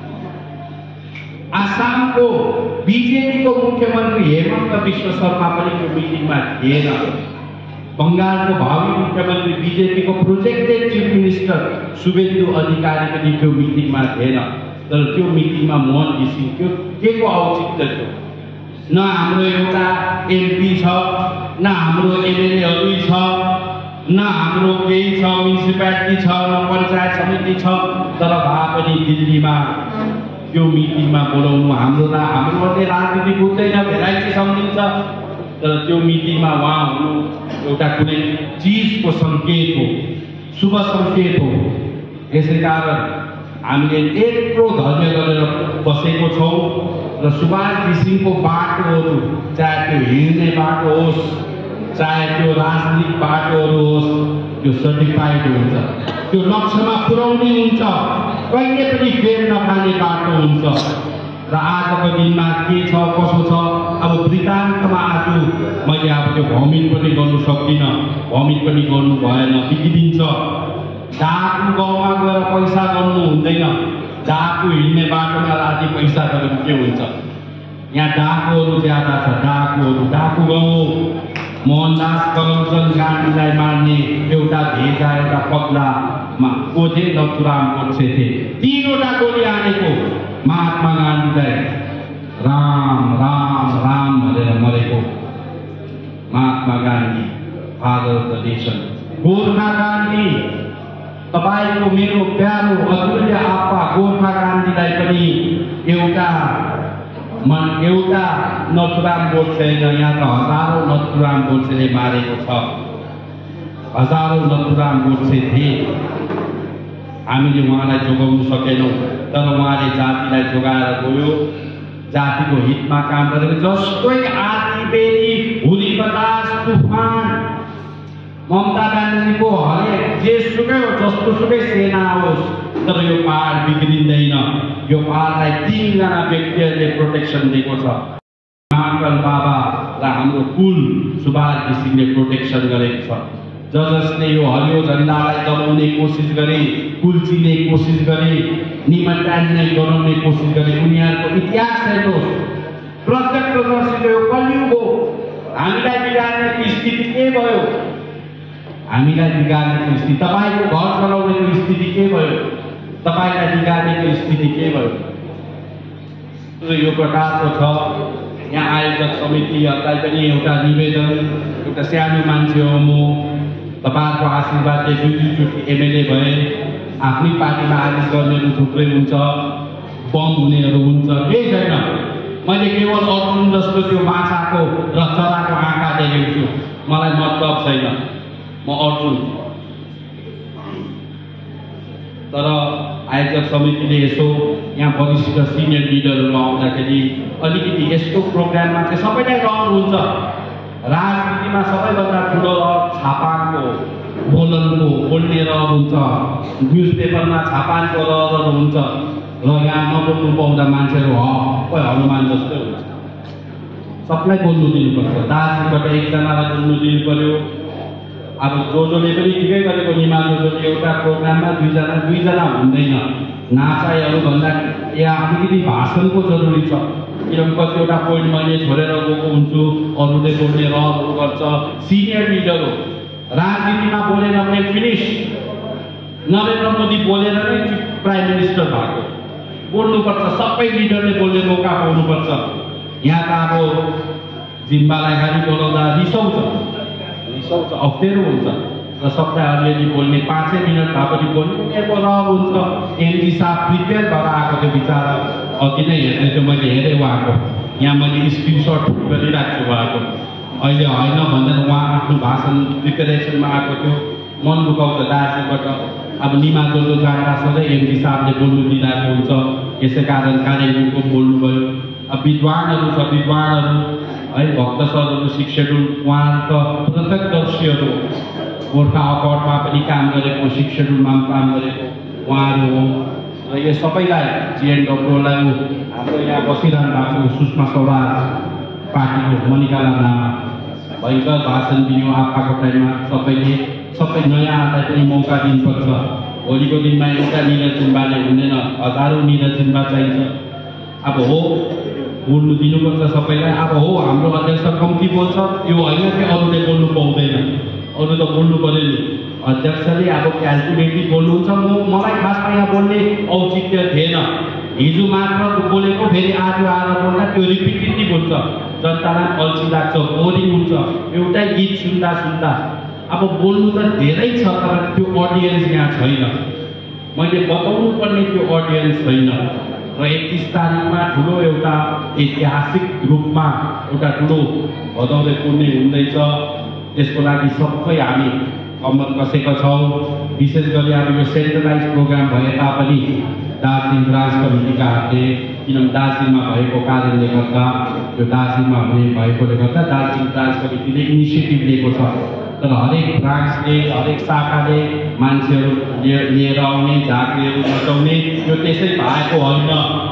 आसामको बीजेपीको मुख्यमन्त्री हेमन्त विश्व शर्मा पनि त्यो मिटिङमा थिएन बंगालको भावी मुख्यमन्त्री बीजेपीको projected chief minister Suvendu Adhikari पनि त्यो मिटिङमा थिएन तर त्यो मिटिङमा मोहन घिसिङ थियो के को औचित्य थियो न हाम्रो एउटा एमपी छ न हाम्रो एमएलएहरू छ न हाम्रो केही छ म्युनिसिपालिटी छ न पञ्चायत समिति छ तर भए पनि दिल्लीमा त्यो मिटिङमा बोलाउनु हाम्रो हामीहरूले राजनीति बुझ्दैन भेराइटी सम्झिन्छ तर त्यो मिटिङमा उहाँ हुनु एउटा कुनै चिजको सङ्केत हो शुभ सङ्केत हो यसै कारण हामीले यत्रो धैर्य गरेर बसेको छौँ र सुभाष घिसिङको बाटोहरू चाहे त्यो हिँड्ने बाटो होस् चाहे त्यो राजनीतिक बाटोहरू होस् त्यो सर्टिफाइड हुन्छ त्यो लक्ष्यमा पुर्याउने हुन्छ कहिले पनि फेर नखाने बाटो हुन्छ र आजको दिनमा के छ कसो छ अब वृत्तान्तमा आज मैले अब त्यो भ्रमित पनि गर्नु सक्दिनँ भ्रमित पनि गर्नु भएन बिग्रिन्छ डाकु गाउँमा गएर पैसा गर्नु हुँदैन डाकु हिँड्ने बाटोमा राति पैसा गरेर के हुन्छ यहाँ डाकुहरू ज्यादा छ डाकुहरू डाकु गाउँ मोहनदास करमचन्द गान्धीलाई मार्ने एउटा भेजा एउटा पगलामा को थिए नथुराम गोडसे थिए तीनवटा गोली हानेको महात्मा गान्धीलाई राम राम राम भनेर मरेको Mahatma Gandhi father of the nation Gorkha Gandhi तपाईको मेरो प्यारो अतुल्य आप्पा गोर्खा गान्धीलाई पनि एउटा मन एउटा नथुराम गोडसे यहाँ त हजारौँ नथुराम गोडसेले मारेको छ हजारौँ नथुराम गोडसे थिए हामीले उहाँलाई जोगाउन सकेनौँ तर उहाँले जातिलाई जोगाएर गयो जातिको हितमा काम गरेको जस्तै आदि फेरि हुरी बतास तुफान ममता ब्यानर्जीको हरेक जेसुकै जस्तो सुकै सेना होस् तर यो पहाड बिग्रिँदैन। यो पहाडलाई तीनजना व्यक्तिहरूले प्रोटेक्सन दिएको छ। महाकाल बाबा र हाम्रो कुल सुभाष घिसिङले प्रोटेक्सन गरेको छ। ज जसले यो हरियो झन्डालाई दबाउने कोसिस गरे, कुल्चिने कोसिस गरे, निमन्त्रणा गराउने कोसिस गरे, उनीहरूको इतिहास हेर्नुहोस्। प्रत्यक्षदर्शी यो कलियुग हो। हामीलाई बिगार्ने स्थिति के भयो? हामीलाई बिगार्ने स्थिति, तपाईँको घर चलाउनेको स्थिति के भयो? तपाईँलाई बिगार्नेको स्थिति के भयो? यो प्रकारको छ। यहाँ आयोजक समितिहरूलाई पनि एउटा निवेदन, एउटा सानो मान्छे हो म, तपाईँहरूको आशीर्वादले दुई दुईचोटि एमएलए भए, आफ्नै पार्टीमा आदेश गर्नेहरू थुप्रै हुन्छ, बम हुनेहरू हुन्छ, केही छैन। मैले केवल अर्जुन जस्तो त्यो माछाको र चराको आँखा देखेको छु, मलाई मतलब छैन, म अर्जुन। तर आयोजक समितिले यसो यहाँ वरिष्ठ सिनियर लिडरहरू आउँदाखेरि अलिकति यस्तो प्रोग्राममा चाहिँ सबैलाई रहर हुन्छ। राजनीतिमा सबैभन्दा ठुलो छापाको बोलनको बोल्ने रहर हुन्छ, न्युज पेपरमा छापाको रहर हुन्छ र यहाँ नबोल्नु पाउँदा मान्छेहरू ह हनुमान जस्तै हुन्छ। सबलाई बोल्नु दिनुपर्छ। दार्जिलिङबाट एकजनालाई बोल्नु दिनु पर्यो। अब जो जसले पनि ठिकै गरेको, निमा जोजोले एउटा प्रोग्राममा दुईजना दुईजना हुँदैन। नाचाइहरू भन्दा यहाँ अलिकति भाषणको जरुरी छ। किनभने कतिवटा पोइन्ट मैले छोडेर गएको हुन्छु, अरूले बोल्ने रहरहरू गर्छ। सिनियर लिडर हो, राजनीतिमा बोलेर भने फिनिस। नरेन्द्र मोदी बोलेर नै प्राइम मिनिस्टर भएको। बोल्नुपर्छ, सबै लिडरले बोल्ने मौका पाउनुपर्छ। यहाँ त अब जिम्बालाई खालि बोलाउँदा रिसाउँछ रिसाउँछ अप्ठ्यारो हुन्छ र सबलाई अलिअलि बोल्ने पाँचै मिनट भए पनि बोल्ने उनीहरूको रहर हुन्छ। एमजी साहब प्रिपेयर भएर आएको थियो बिचरा, अघि नै हेर्दै थियो, मैले हेरेँ उहाँको। यहाँ मैले स्क्रिनसट गरिरहेको छु उहाँको। अहिले होइन भन्दा उहाँ आफ्नो भाषण प्रिपेरेसनमा आएको थियो। मन दुखाउँछ दार्जिलिङबाट। अब निमा जोजो जाँदा सधैँ एमजी साहबले बोल्नु दिइरहेको हुन्छ, यसै कारण कालेबुङको बोल्नुभयो। अब विद्वानहरू छ, विद्वानहरू है, भक्त सरहरू, शिक्षकहरू, उहाँहरू त प्रत्यक्षदर्शीहरू हो। गोर्खा अकर्डमा पनि काम गरेको, शिक्षकहरूमा पनि काम गरेको उहाँहरू हो। र यो सबैलाई जिएनडब्ल्यूलाई हाम्रो यहाँ बसिरहनु भएको सुषमा स्वराज पार्टीको मनिका लामा भयङ्कर भाषण दियो आपाको टाइममा। सबैले सबै नयाँ आएलाई पनि मौका दिनुपर्छ। भोलिको दिनमा एउटा निरज जिम्बाले हुँदैन, हजारौँ निरज जिम्बा चाहिन्छ। अब हो बोल्नु दिनुपर्छ सबैलाई। अब हो हाम्रो अध्यक्ष कम्ती बोल्छ, यो होइन कि अरूले बोल्नु पाउँदैन, अरू त बोल्नु पऱ्यो नि। अध्यक्षले अब क्यालकुलेटिभ बोल्नुहुन्छ। म मलाई खासमा यहाँ बोल्ने औचित्य थिएन। हिजो मात्र बोलेको फेरि आज आएर बोल्दा त्यो रिपिटेटिभ हुन्छ, जनतालाई अल्छी लाग्छ, बोरिङ हुन्छ एउटै गीत सुन्दा सुन्दा। अब बोल्नु त धेरै छ तर त्यो अडियन्स यहाँ छैन। मैले बताउनु पर्ने त्यो अडियन्स छैन। र एकतिस तारिकमा ठुलो एउटा ऐतिहासिक रूपमा एउटा ठुलो भदौरे पुण्य हुँदैछ। त्यसको लागि सबै हामी कम्मर कसेका छौँ। विशेष गरी अब यो सेन्ट्रलाइज प्रोग्राम भए तापनि दार्जिलिङ ब्रान्च कमिटीका हातले, किनभने दार्जिलिङमा भएको कारणले गर्दा, यो दार्जिलिङमा हुने भएकोले गर्दा दार्जिलिङ ब्रान्च कमिटीले इनिसिएटिभ लिएको छ। तर हरेक ब्रान्चले, हरेक शाखाले मान्छेहरू लिएर आउने, झाँक्रीहरू बचाउने, यो त्यसै भएको होइन।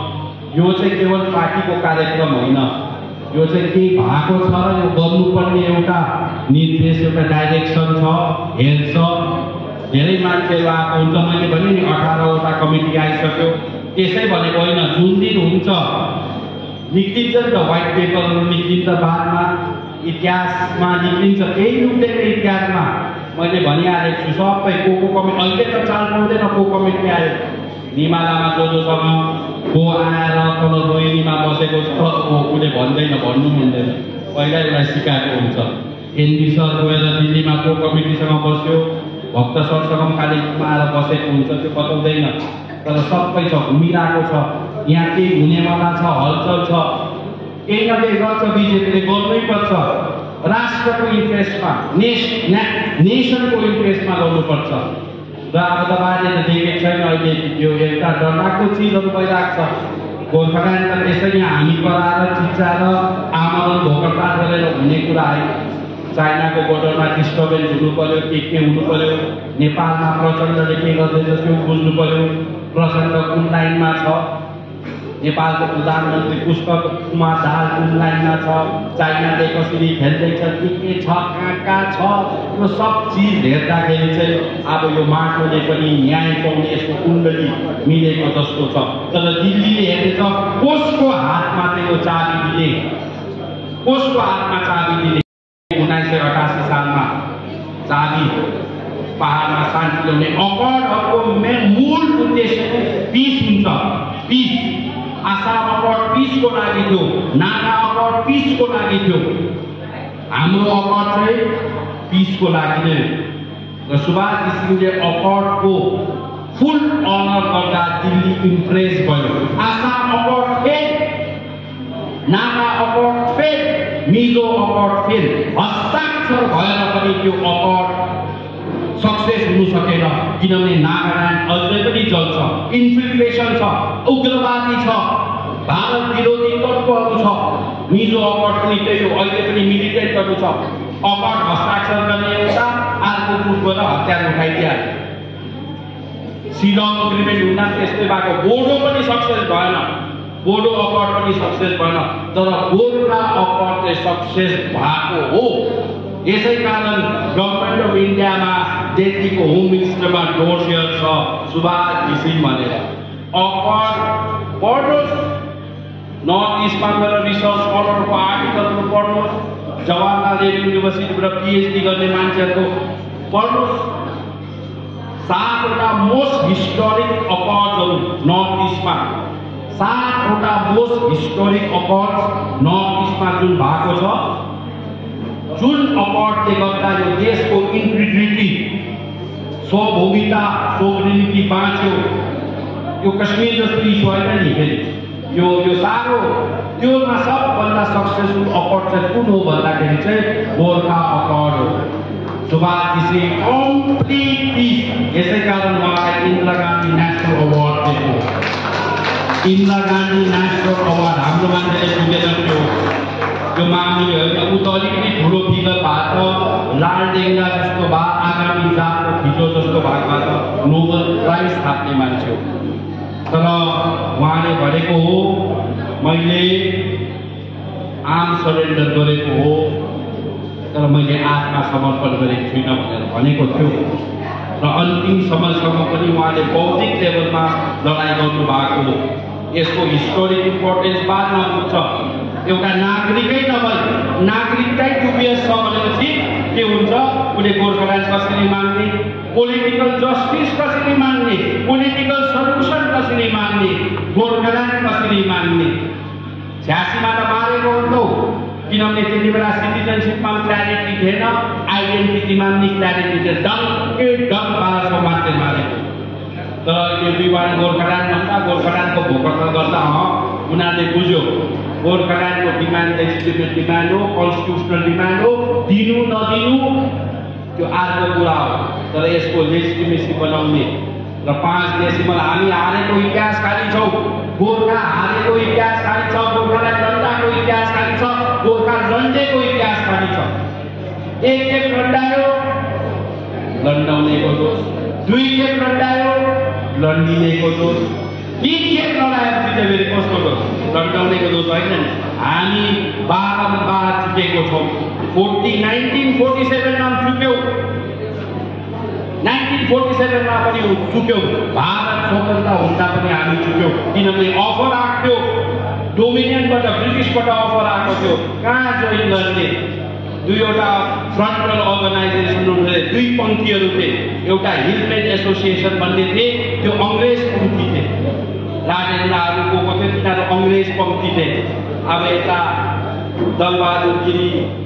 यो चाहिँ केवल पार्टीको कार्यक्रम होइन, यो चाहिँ केही भएको छ र यो गर्नुपर्ने एउटा निर्देश, एउटा डाइरेक्सन छ, हेल्थ छ। धेरै मान्छेहरू आएको हुन्छ। मैले भने नि अठारवटा कमिटी आइसक्यो। त्यसै भनेको होइन, जुन दिन हुन्छ निक्लिन्छ नि त, व्हाइट पेपरहरू निक्लिन्छ, बादमा इतिहासमा निक्लिन्छ, केही लुक्दैन इतिहासमा। मैले भनिहालेको छु सबै को को कमिटी। अहिले त चाल पाउँदैन को कमिटी आयो। निमालामा जोजोसँग को आएर तल रोहिणीमा बसेको छ, उसले भन्दैन, भन्नु मिल्दैन, पहिल्यै उसलाई सिकाएको हुन्छ। एनबी सर गएर दिल्लीमा को कमिटीसँग बस्यो, भक्त सरसँग कालेबुङमा आएर बसेको हुन्छ, त्यो बताउँदैन। तर सबै छ, घुमिरहेको छ। यहाँ केही हुनेवाला छ, हलचल छ, केही न केही गर्छ बिजेपीले, गर्नै पर्छ। राष्ट्रको इन्ट्रेस्टमा, नेस नेसनको इन्ट्रेस्टमा गर्नुपर्छ। र अब तपाईँले त देखेको छैन अहिले यो एउटा डरलाग्दो चिजहरू भइरहेको छ। गोर्खाल्यान्ड त त्यसै हामी कराएर चिच्चाएर आमरण भोकर्ता गरेर हुने कुरा आयो। चाइनाको बोर्डरमा डिस्टर्बेन्स हुनु पर्यो, के के हुनु पर्यो, नेपालमा प्रचण्डले के गर्दैछ त्यो बुझ्नु पर्यो, प्रचण्ड कुन लाइनमा छ, नेपालको प्रधानमन्त्री पुष्पकुमार दाहाल कुन लाइनमा छ, चाइनाले कसरी खेल्दैछ, के के छ, कहाँ कहाँ छ, यो सब चिज हेर्दाखेरि चाहिँ अब यो माटोले पनि न्याय पाउने यसको कुण्डली मिलेको जस्तो छ। तर दिल्लीले हेरेछ कसको हातमा चाहिँ यो चाबी दिने, कसको हातमा चाबी दिने। उन्नाइस सय अठासी सालमा चाबी पहाडमा शान्ति ल्याउने अकर्डहरूको मूल उद्देश्य पिस हुन्छ। पिस आसाम अकर्ड पिसको लागि थियो, नागा अकर्ड पिसको लागि थियो, हाम्रो अकर्ड चाहिँ पिसको लागि नै। र सुभाष घिसिङले अकर्डको फुल अनर गर्दा दिल्ली इम्प्रेस भयो। Assam accord fail, Naga accord fail, Mizo accord fail, हस्ताक्षर भएर पनि त्यो अकर्ड सक्सेस हुनु सकेन, किनभने नागाल्यान्ड अझै पनि चल्छ, इन्फिल्ट्रेसन छ, उग्रवादी छ, भारत विरोधी तत्त्वहरू छ। मिजो अकर्ड पनि त्यही हो, अहिले पनि मिलिटेन्टहरू छ। अकर्ड हस्ताक्षर गर्ने एउटा, अर्को ग्रुपबाट हतियार उठाइदिहाल्यो। सिलङ एग्रिमेन्ट हुँदा त्यस्तै भएको। बोडो पनि सक्सेस भएन, बोडो अकर्ड पनि सक्सेस भएन, तर गोर्खा अकर्ड चाहिँ सक्सेस भएको हो। यसै कारण गभर्मेन्ट अफ इन्डियामा दिल्लीको होम मिनिस्टरमा डोर्सियर छ सुभाष घिसिङ भनेर। अकर्ड पढ्नुहोस्, नर्थ इस्टमा गएर रिसर्च स्कलरको आर्टिकलहरू पढ्नुहोस्, जवाहरलाल नेहरू युनिभर्सिटीबाट पिएचडी गर्ने मान्छेहरूको पढ्नुहोस्। सातवटा मोस्ट हिस्टोरिक अकर्डहरू नर्थ इस्टमा, सातवटा मोस्ट हिस्टोरिक अकर्ड नर्थ इस्टमा जुन भएको छ, जुन अकर्डले गर्दा यो देशको इन्टिग्रिटी, स्वभूमिता, सोभरेनिटी बाँच्यो। यो कश्मीर जस्तो इस्यु होइन नि फेरि, यो यो साह्रो। त्योमा सबभन्दा सक्सेसफुल अकर्ड चाहिँ कुन हो भन्दाखेरि चाहिँ गोर्खा अकर्ड हो। सुभाष घिसिङ कम्प्लिट पिस। यसै कारण उहाँलाई इन्दिरा गान्धी नेसनल अवार्ड दिएको। इन्दिरा गान्धी नेसनल अवार्ड हाम्रो मान्छेले पुगेन थियो, त्यो मामुली होइन। ऊ त अलिकति ठुलो फिगर भएको, लालडेङ्गा जस्तो भए, आगामी जातको खिचो जस्तो भएको त नोबल प्राइज थाप्ने मान्छे हो। तर उहाँले भनेको हो मैले आम सरेन्डर गरेको हो, तर मैले आत्मसमर्पण गरेको छुइनँ भनेर भनेको थियो। र अन्तिम समयसम्म पनि उहाँले बौद्धिक लेभलमा लडाइँ गर्नु भएको हो। यसको हिस्टोरिक इम्पोर्टेन्स बादमा हुन्छ। एउटा नागरिकै नभए नागरिककै दुबियस छ भनेपछि के हुन्छ, उसले गोर्खाल्यान्ड कसरी मान्ने, पोलिटिकल जस्टिस कसरी मान्ने, पोलिटिकल सल्युसन कसरी मान्ने, गोर्खाल्यान्ड कसरी मान्ने। छ्यासीमा त मारेको हुन्थ्यो, किनभने त्यति बेला सिटिजनसिपमा क्ल्यारिटी थिएन, आइडेन्टिटीमा पनि क्ल्यारिटी थिएन, डङ्के डङ्क पारेर मात्रै मारेको। तर यो विवाद गोर्खाल्यान्ड भन्दा गोर्खाल्यान्डको भोकर्ता गर्दा उनीहरूले बुझ्यो गोर्खाल्यान्डको डिमान्ड लेजिटिमेट डिमान्ड हो, कन्स्टिट्युसनल डिमान्ड हो, दिनु नदिनु त्यो अर्को कुरा हो। तर यसको लेजिटिमेसी बनाउने र पाँच डेसिमल हामी हारेको इतिहास खाली छौँ, गोर्खा हारेको इतिहास खाली छ, गोर्खालाई लड्दाको इतिहास खाली छ, गोर्खा लड्डेको इतिहास खाली छ। एक खेप लड्डायो लड्डाउनेको दोष, दुई खेप लड्डायो लड्डिनेको दोष, तीन खेप लडाएपछि चाहिँ फेरि कसको दोष? लड्डाउनेको दोष होइन नि। हामी बारम्बार चुकेको छौँ। फोर्टी नाइन्टिन फोर्टी सेभेनमा चुक्यौँ, नाइन्टिन फोर्टी सेभेनमा पनि चुक्यौँ, भारत स्वतन्त्र हुँदा पनि हामी चुक्यौँ। किनभने अफर आएको थियो, डोमिनियनबाट ब्रिटिसबाट अफर आएको थियो, कहाँ जोइन गर्ने। दुईवटा फ्रन्टल अर्गनाइजेसनहरू थिए, दुई पङ्क्तिहरू थिए। एउटा हिलमेन एसोसिएसन भन्ने थिए, त्यो अङ्ग्रेज पङ्क्ति थिए। राजेन्द्रहरू गएको थियो, तिनीहरू अङ्ग्रेज पङ्क्ति थिए। अब यता दलबहादुर गिरी,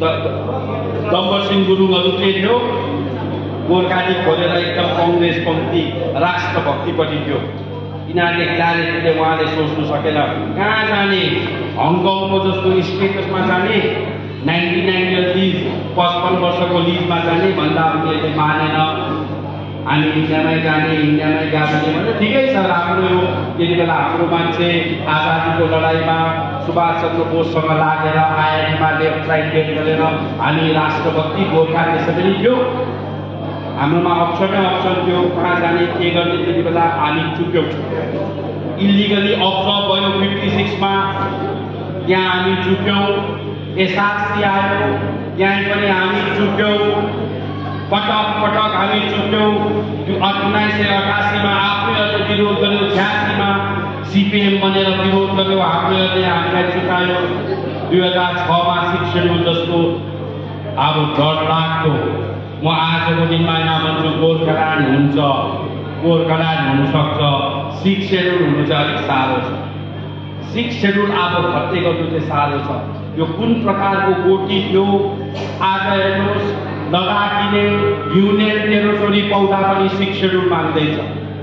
दम्बर सिंह गुरुङहरू के थियो, गोर्खाली खोलेर एकदम कङ्ग्रेस पङ्क्ति राष्ट्रभक्तिपट्टि थियो। यिनीहरूले क्ल्यारिटीले उहाँले सोच्नु सकेन कहाँ जाने, हङकङको जस्तो स्टेटसमा जाने, नाइन्टी नाइन इयर लिज, पचपन्न वर्षको लिजमा जाने भन्दा उनीहरूले मानेन। हामी इन्डियामै जाने इन्डियामै गाउने भने ठिकै छ राम्रो हो। त्यति बेला हाम्रो मान्छे आजादीको लडाइँमा सुभाष चन्द्र बोससँग लागेर आइआइटीमा लेफ्ट राइट गेट गरेर हामी राष्ट्रभक्ति गोर्खा त्यसरी थियो। हाम्रोमा अप्सनै अप्सन थियो कहाँ जाने के गर्ने। त्यति बेला हामी चुक्यौँ। इलिगली अब्जर्भ भयो फिफ्टी सिक्समा त्यहाँ हामी चुक्यौँ। एसआरसी आयो त्यहाँ पनि हामी चुक्यौँ। पटक पटक हामी चुक्यौँ। उन्नाइस सय अठासीमा आफैहरूले विरोध गर्यो। छ्यासीमा सिपिएम बनेर विरोध गर्यो। आफैहरूले हामीलाई चुकायो। दुई हजार छमा सिक्स सेड्युल जस्तो अब डर लाग्दो म आजको दिनमा यहाँ भन्छु गोर्खाल्यान्ड हुन्छ, गोर्खाल्यान्ड हुनसक्छ। सिक्स सेड्युल हुनु चाहिँ अलिक साह्रो छ। सिक्स सेड्युल अब फत्ते गर्नु चाहिँ साह्रो छ। यो कुन प्रकारको गोटी थियो आज हेर्नुहोस्। लडाकीले युनियन टेरिटोरी पाउँदा पनि सिक्स सेड्युल माग्दैछ।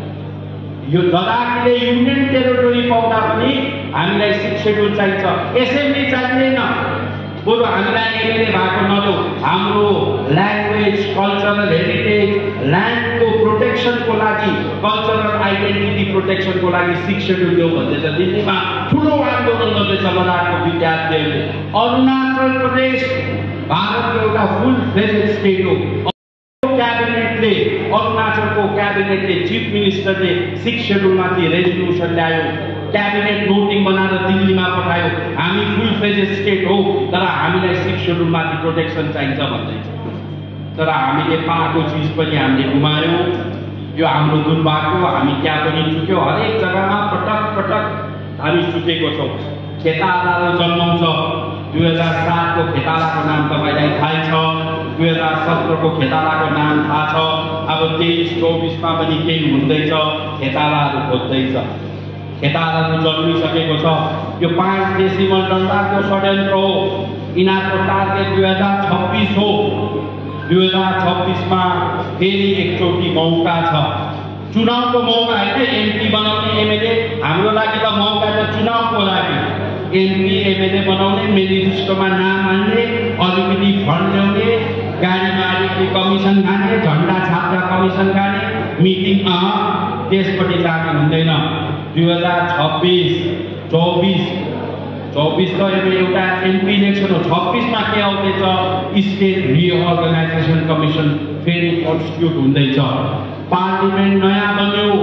यो लडाकीले युनियन टेरिटोरी पाउँदा पनि हामीलाई सिक्स सेड्युल चाहिन्छ। एसेम्ब्ली चाहिँदैन। बरु हामीलाई एमएलए भएको नदेऊ। हाम्रो ल्याङ्ग्वेज कल्चरल हेरिटेज ल्यान्डको प्रोटेक्सनको लागि कल्चरल आइडेन्टिटी प्रोटेक्सनको लागि सिक्स सेड्युल देऊ भन्दैछ। दिल्लीमा ठुलो आन्दोलन गर्दैछ लडाकको विद्यार्थीहरूले। अरुणाचल प्रदेश भारतको एउटा फुल फ्लेजेड स्टेट हो। क्याबिनेटले अरुणाचलको क्याबिनेटले चिफ मिनिस्टरले सिक्स सेड्युलमाथि रेजोल्युसन ल्यायो। क्याबिनेट नोटिङ बनाएर दिल्लीमा पठायो। हामी फुल फ्लेजेड स्टेट हो तर हामीलाई सिक्स सेड्युलमाथि प्रोटेक्सन चाहिन्छ भन्दैछ। तर हामीले पाएको चिज पनि हामीले गुमायौँ। यो हाम्रो दुर्भाग्य। हामी त्यहाँ पनि चुक्यौँ। हरेक जग्गामा पटक पटक हामी चुकेको छौँ। खेतालाहरू जन्माउँछ। दुई हजार सातको खेतालाको नाम तपाईँलाई थाहै छ। दुई हजार सत्रको खेतालाको नाम थाहा छ। अब तेइस चौबिसमा पनि केही हुँदैछ। खेतालाहरू खोज्दैछ। खेतालाहरू जन्मिसकेको छ। यो पाँच डेसिमल डन्डाको षड्यन्त्र हो। यिनीहरूको टार्गेट दुई हजार छब्बिस हो। दुई हजार छब्बिसमा फेरि एकचोटि मौका छ। चुनावको मौका होइन। एमपी बनाउने एमएलए हाम्रो लागि त मौका त चुनावको लागि। एमपी एमएलए बनाउने मेनिफेस्टोमा नाम हाल्ने अलिकति फन्ड ल्याउने गाडीमा अलिकति कमिसन खाने झन्डा छाप्दा कमिसन खाने मिटिङ अह त्यसपट्टि जानु हुँदैन। दुई हजार छब्बिस चौबिस चौबिस त एउटा एमपी इलेक्सन हो। छब्बिसमा के आउँदैछ स्टेट रिअर्गनाइजेसन कमिसन फेरि कन्स्टिट्युट हुँदैछ। पार्लिमेन्ट नयाँ बन्यो।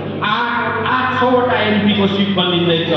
आठ आठ सौवटा एमपीको सिट बनिँदैछ।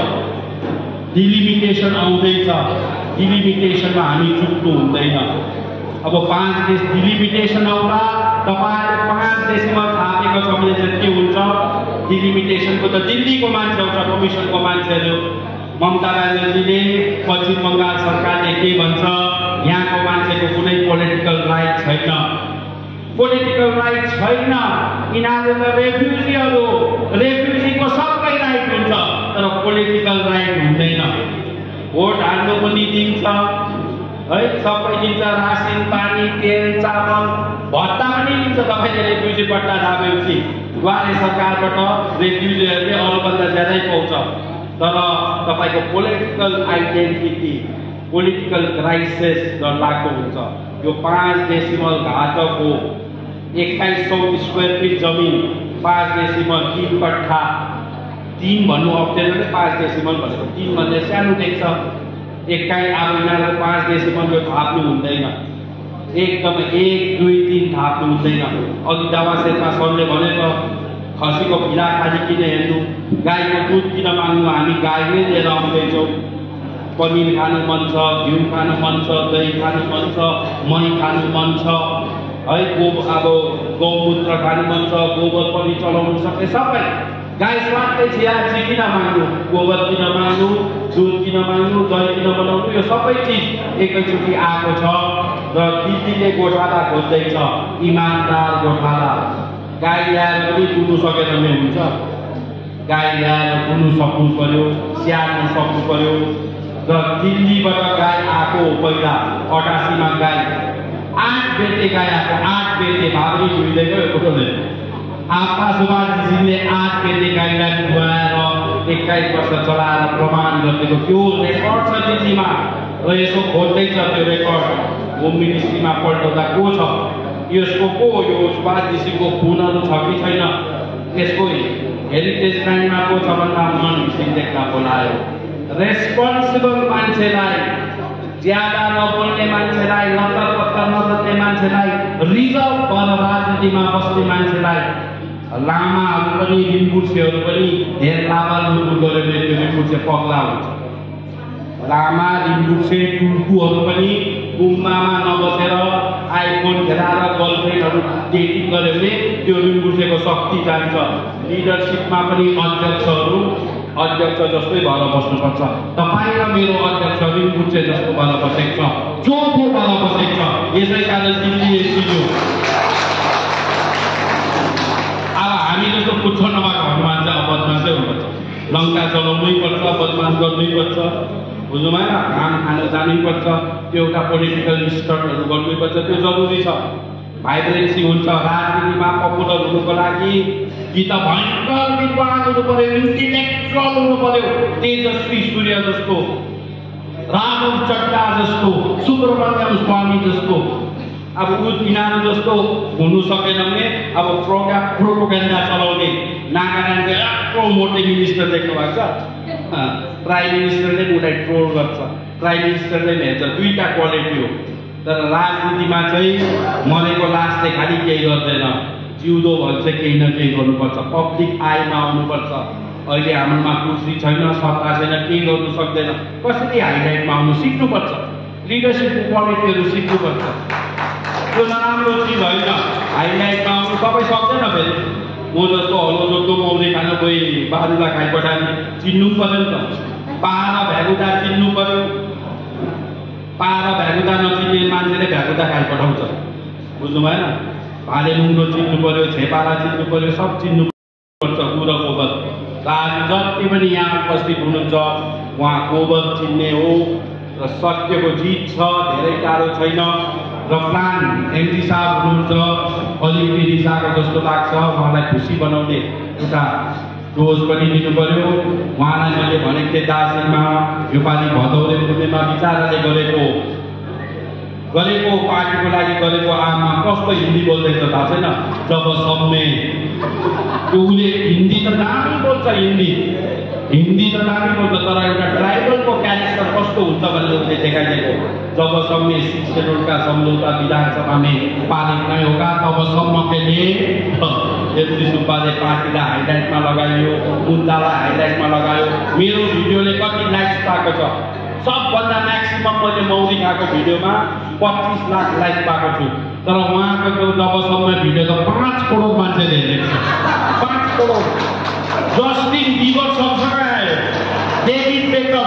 डिलिमिटेसन आउँदैछ। डिलिमिटेसनमा हामी चुक्नु हुँदैन। अब पाँच देश डिलिमिटेसन आउँदा तपाईँले पाँच देशमा थापेको छ भने चाहिँ के हुन्छ। डिलिमिटेसनको त दिल्लीको मान्छे आउँछ कमिसनको मान्छेहरू। ममता ब्यानर्जीले पश्चिम बङ्गाल सरकारले के भन्छ यहाँको मान्छेको कुनै पोलिटिकल राइट छैन। पोलिटिकल राइट छैन। यिनीहरू त रेफ्युजीहरू। रेफ्युजीको सबै राइट हुन्छ तर पोलिटिकल राइट हुँदैन। भोट हाल्नु पनि दिन्छ है। सबै दिन्छ। रासिन पानी तेल चामल भत्ता पनि दिन्छ। तपाईँले रेफ्युजी पट्टा थापेपछि द्वारे सरकारबाट रेफ्युजीहरूले अरूभन्दा ज्यादै पाउँछ। तर तपाईँको पोलिटिकल आइडेन्टिटी पोलिटिकल क्राइसिस डरलाग्दो हुन्छ। यो पाँच डेसिमल घातक हो। एक्काइस सौ स्क्वायर फिट जमिन पाँच डेसिमल तीन कट्ठा। तीन भन्नु अप्ठ्यारो नै पाँच डेसिमल भनेको तीन भन्दा सानो देख्छ। एक्काइस अब यिनीहरूको पाँच डेसिमलको थाप्नु हुँदैन। एकदम एक दुई तिन थाप्नु हुँदैन। अघि दावा शेर्पा सरले भनेको खसीको फिला खाली किन हेर्नु गाईको दुध किन माग्नु। हामी गाई नै लिएर आउँदैछौँ। पनिर खानु मन छ, घिउ खानु मन छ, दही खानु मन छ, मही खानु मन छ है। गो अब गौमूत्र खानु मन छ, गोबर पनि चलाउनु सक्ने सबै। गाई स्वास्थ्य छिया किन माग्नु, गोबर किन माग्नु, दुध किन माग्नु, दही किन बनाउनु। यो सबै चिज एकैचोटि आएको छ र दिल्लीले गोठाला खोज्दैछ। इमान्दार गोठाला। गाई ल्याएर पनि दुनु सकेर नै हुन्छ। गाई ल्याएर दुनु सक्नु पर्यो, स्याहार्नु सक्नु पर्यो। र दिल्लीबाट गाई आएको पहिला अठासीमा गाई आठ बेटे गाई आएको। आठ बेटे भावरी धुइँदै गयो कुरोले। आपा सुभाषजीले आठ बेटे गाईलाई खुवाएर एक्काइस वर्ष चलाएर प्रमाण गरिदिएको त्यो रेकर्ड छ दिल्लीमा। र यसो खोज्दैछ त्यो रेकर्ड। होम मिनिस्ट्रीमा पल्टाउँदा को छ यसको को यो सुभाष घिसिङको खुनहरू छ कि छैन, यसको हेरिटेज लाइनमा को छ भन्दा मन घिसिङ देख्न बोलायो। रेस्पोन्सिबल मान्छेलाई, ज्यादा नबोल्ने मान्छेलाई, लत्तर पत्तर नबोल्ने मान्छेलाई, रिजर्भ भएर राजनीतिमा बस्ने मान्छेलाई लामाहरू पनि रिम्पुछेहरू पनि धेर लामा लुटु गऱ्यो भने त्यो रिम्पुछे पगला हुन्छ। लामा रिम्पुछे टुर्कुहरू पनि गुम्बामा नबसेर आइफोन खेलाएर गर्लफ्रेन्डहरू डेटिङ गऱ्यो भने त्यो रिम्पुछेको शक्ति जान्छ। लिडरसिपमा पनि अध्यक्षहरू अध्यक्ष जस्तै भएर बस्नुपर्छ। तपाईँ र मेरो अध्यक्ष रिम्पुछे जस्तो भएर बसेको छ, चोखो भएर बसेको छ। यसै कारण दिल्ली सिजो हामी जस्तो पुच्छ नभएको हनुमान चाहिँ अब बदमासै हुनुपर्छ। लङ्का चलाउनै पर्छ, बदमास गर्नै पर्छ, बुझ्नु भएन? काम खान जानै पर्छ, त्यो एउटा पोलिटिकल स्टन्टहरू गर्नै पर्छ, त्यो जरुरी छ। भाइब्रेन्सी हुन्छ राजनीतिमा। पपुलर हुनुको लागि कि त भयङ्कर विद्वान हुनु पर्यो, इन्टेलेक्चुअल हुनु पर्यो, तेजस्वी सूर्य जस्तो, राघव चड्डा जस्तो, सुब्रमण्यम स्वामी जस्तो। अब ऊ यिनीहरू जस्तो हुनु सकेन भने अब प्रोग्रा प्रोपोगेन्डा चलाउने नागाल्यान्डको यत्रो मोटे मिनिस्टर देख्नु भएको छ। प्राइम मिनिस्टरले उसलाई ट्रोल गर्छ, प्राइम मिनिस्टरले हेर्छ। दुईटा क्वालिटी हो। तर राजनीतिमा चाहिँ मरेको लासले खालि केही गर्दैन, जिउँदो भन्छ केही न केही गर्नुपर्छ, पब्लिक आइमा आउनुपर्छ। अहिले हाम्रोमा कुर्सी छैन, सत्ता छैन, केही गर्नु सक्दैन, कसरी हाइलाइटमा आउनु सिक्नुपर्छ। लिडरसिपको क्वालिटीहरू सिक्नुपर्छ। त्यो नराम्रो चिज होइन, हाइलाइटमा आउनु सबै सक्दैन। फेरि म जस्तो हलो जोतो मौरी खान कोही बारुला खाइपठाने चिन्नु पऱ्यो नि त। पारा भ्यागुदा चिन्नु पऱ्यो, पारा भ्यागुदा नचिन्ने मान्छेले भ्यागुदा खाइपठाउँछ, बुझ्नु भएन? भाले मुङ्गो चिन्नु पऱ्यो, छेपारा चिन्नु पऱ्यो, सब चिन्नु पर्छ। ऊ र गोबर आज जति पनि यहाँ उपस्थित हुनुहुन्छ उहाँ गोबर चिन्ने हो र सत्यको जित छ, धेरै टाढो छैन। र प्लान एमजी साहब हुनुहुन्छ, अलिकति रिसाएको जस्तो लाग्छ, उहाँलाई खुसी बनाउने एउटा डोज पनि दिनु पर्यो। उहाँलाई मैले भनेको थिएँ दार्जिलिङमा योपालि भदौरे पूर्णिमा विचाराले गरेको गरेको पार्टीको लागि गरेको आमा कस्तो हिन्दी बोल्दैछ थाहा छैन। जब सम्मे उसले हिन्दी त दामी बोल्छ, हिन्दी हिन्दी त दामी बोल्छ, तर एउटा ट्राइबलको क्यारेक्टर कस्तो हुन्छ भनेर उसले देखाइदिएको। जब सम्मे सिक्स शेड्यूल सम्झौता विधानसभा में पारित नहीं होगा तब सम्म के लिए एमजी सुब्बाले पार्टीलाई हाइलाइटमा लगाइयो, मुद्दालाई हाइलाइटमा लगायो। मेरो भिडियोले कति लाइक्स पाएको छ? सबभन्दा म्याक्सिमम मैले मौरी खाएको भिडियोमा पच्चीस लाख लाइक पाएको छु। तर उहाँको जबसम्म भिडियो त पाँच करोड मान्छेले हेरेको छ, पाँच करोड। जस्टिन बिबर सँगसँगै आयो, डेभिड बेकम,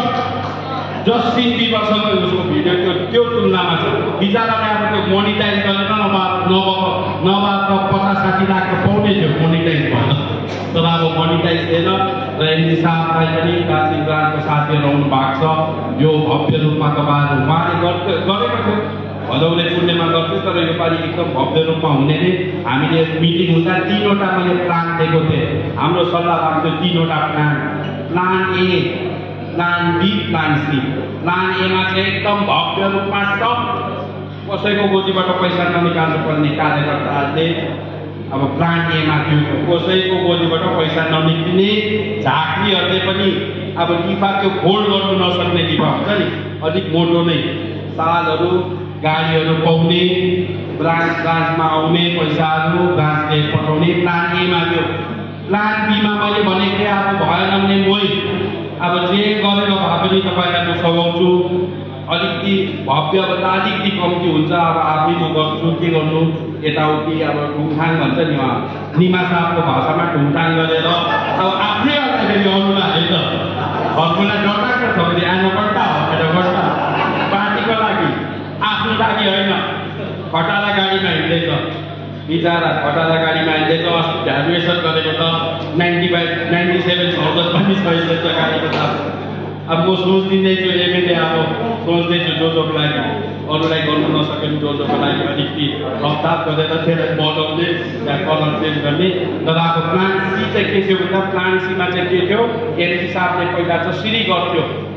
जस्टिन बिबरसँग उसको भिडियो त्यो त्यो तुलनामा छ। बिचराले अब त्यो मोनिटाइज गरेर नभए नभए नभए त पचास साठी लाख त पाउने थियो मोनिटाइज भएन, तर अब मोनिटाइज थिएन। र एमजी साहबलाई पनि दार्जिलिङ ब्रान्चको साथीहरू आउनु भएको छ। यो भव्य रूपमा तपाईँहरू उहाँले गर्दै गरेको थियो, भदौरे पूर्णिमा गर्थ्यो, तर योपालि एकदम भव्य रूपमा हुने नै। हामीले मिटिङ हुँदा तिनवटा मैले प्लान दिएको थिएँ, हाम्रो सल्लाह भएको थियो तिनवटा plan. Plan A, plan B, plan C. Plan एमा चाहिँ एकदम भव्य रूपमा सब कसैको गोजीबाट पैसा ननिकाल्नु पर्ने कार्यकर्ताहरूले अब प्लान एमा त्यो कसैको गोजीबाट पैसा ननिक्लिने झाँक्रीहरूले पनि अब लिफा त्यो फोल्ड गर्नु नसक्ने लिफा हुन्छ नि, अलिक मोटो नै, सालहरू गाडीहरू पाउने, ब्रान्च ब्रान्चमा आउने पैसाहरू ब्रान्चले पठाउने। प्लान एमा त्यो। प्लान बीमा मैले भनेको थिएँ अब भएन भने मै अब जे गरेर भए पनि तपाईँलाई म सघाउँछु। अलिकति भव्यभन्दा अलिकति कम्ती हुन्छ, अब आफै म गर्छु, के गर्नु यताउति अब ढुङठाङ भन्छ नि, उहाँ निमा साहबको भाषामा ढुङठाङ गरेर अब आफ्नै गर्दाखेरि अरूलाई हाल्छ। घरकोलाई डटाएको छ भने आनो गड्डा हटेर गड्डा, पार्टीको लागि आफ्नो लागि होइन। खटाला गाडीमा हिँड्दैछ बिचरा, खटाला गाडीमा हिँड्दैछ। अस्ति भ्यालुएसन गरेको त ninety five ninety seven thousand पनि सहिँदैछ गाडीको दाम। अब म सोचिदिँदैछु एमएलए अब सोच्दैछु जो जोको लागि, अरूलाई गर्नु नसके जो जोको लागि अलिकति हप्ताह गरेर त्यसलाई बढाउने या कलर चेन्ज गर्ने। तर अब प्लान सी चाहिँ के थियो भन्दा प्लान सीमा चाहिँ के थियो, एमजी साहबले पहिला चाहिँ सिरी गर्थ्यो,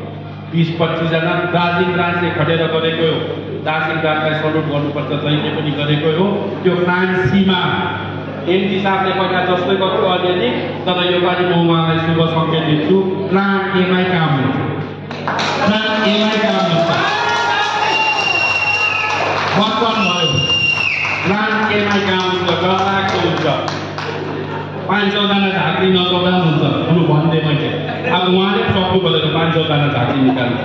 बीस पच्चीस जना दार्जिलिङ ब्रान्चले खटेर गरेको हो। दार्जिलिङ ब्रान्चलाई सल्युट गर्नुपर्छ, जहिले पनि गरेको हो। त्यो प्लान सीमा एमडी साहबले पहिला जस्तै गर्छु अलिअलि, तर यो पालि म उहाँलाई शुभ सङ्केत दिन्छु, प्लान एमै काम हुन्छ, प्लान एमै काम हुन्छ। बच्चन भयो, प्लान एमै काम हुन्छ, डरलाग्दो हुन्छ। पाँच सौजना झाँक्री नचौधा हुन्छ ठुलो भन्दै मैले। अब उहाँले सक्नु पऱ्यो त पाँच सौजना झाँक्री निकाल्नु,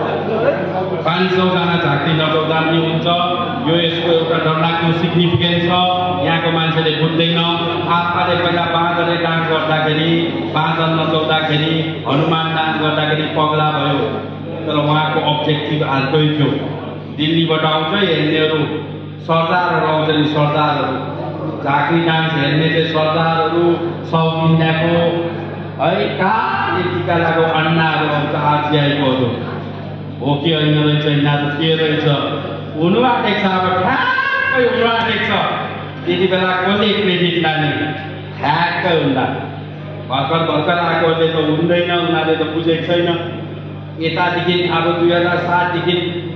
पाँच सौजना झाँक्री नचौधा पनि हुन्छ। यो यसको एउटा डरलाग्दो सिग्निफिकेन्स छ, यहाँको मान्छेले बुझ्दैन। आत्माले पहिला बाँदरले डान्स गर्दाखेरि, बाँदर नचौधाखेरि, हनुमान डान्स गर्दाखेरि पगला भयो, तर उहाँको अब्जेक्टिभ अर्कै थियो। दिल्लीबाट आउँछ हेर्नेहरू, सरदारहरू आउँछ नि, सरदारहरू झाँक्री डान्स हेर्ने चाहिँ सरदारहरू, साउथ इन्डियाको है कहाँले टिका लगाएको अन्नाहरू आउँछ, आरसिआईकोहरू हो कि होइन रहेछ, यिनीहरू के रहेछ हुनु आँटेको छ। अब ठ्याक्कै हुनु आँटेको छ, त्यति बेला कसले क्रेडिट लाने, ठ्याक्कै हुँदा। भर्खर भर्खर आएकोहरूले त हुँदैन, उनीहरूले त बुझेको छैन। यतादेखि अब दुई हजार सातदेखि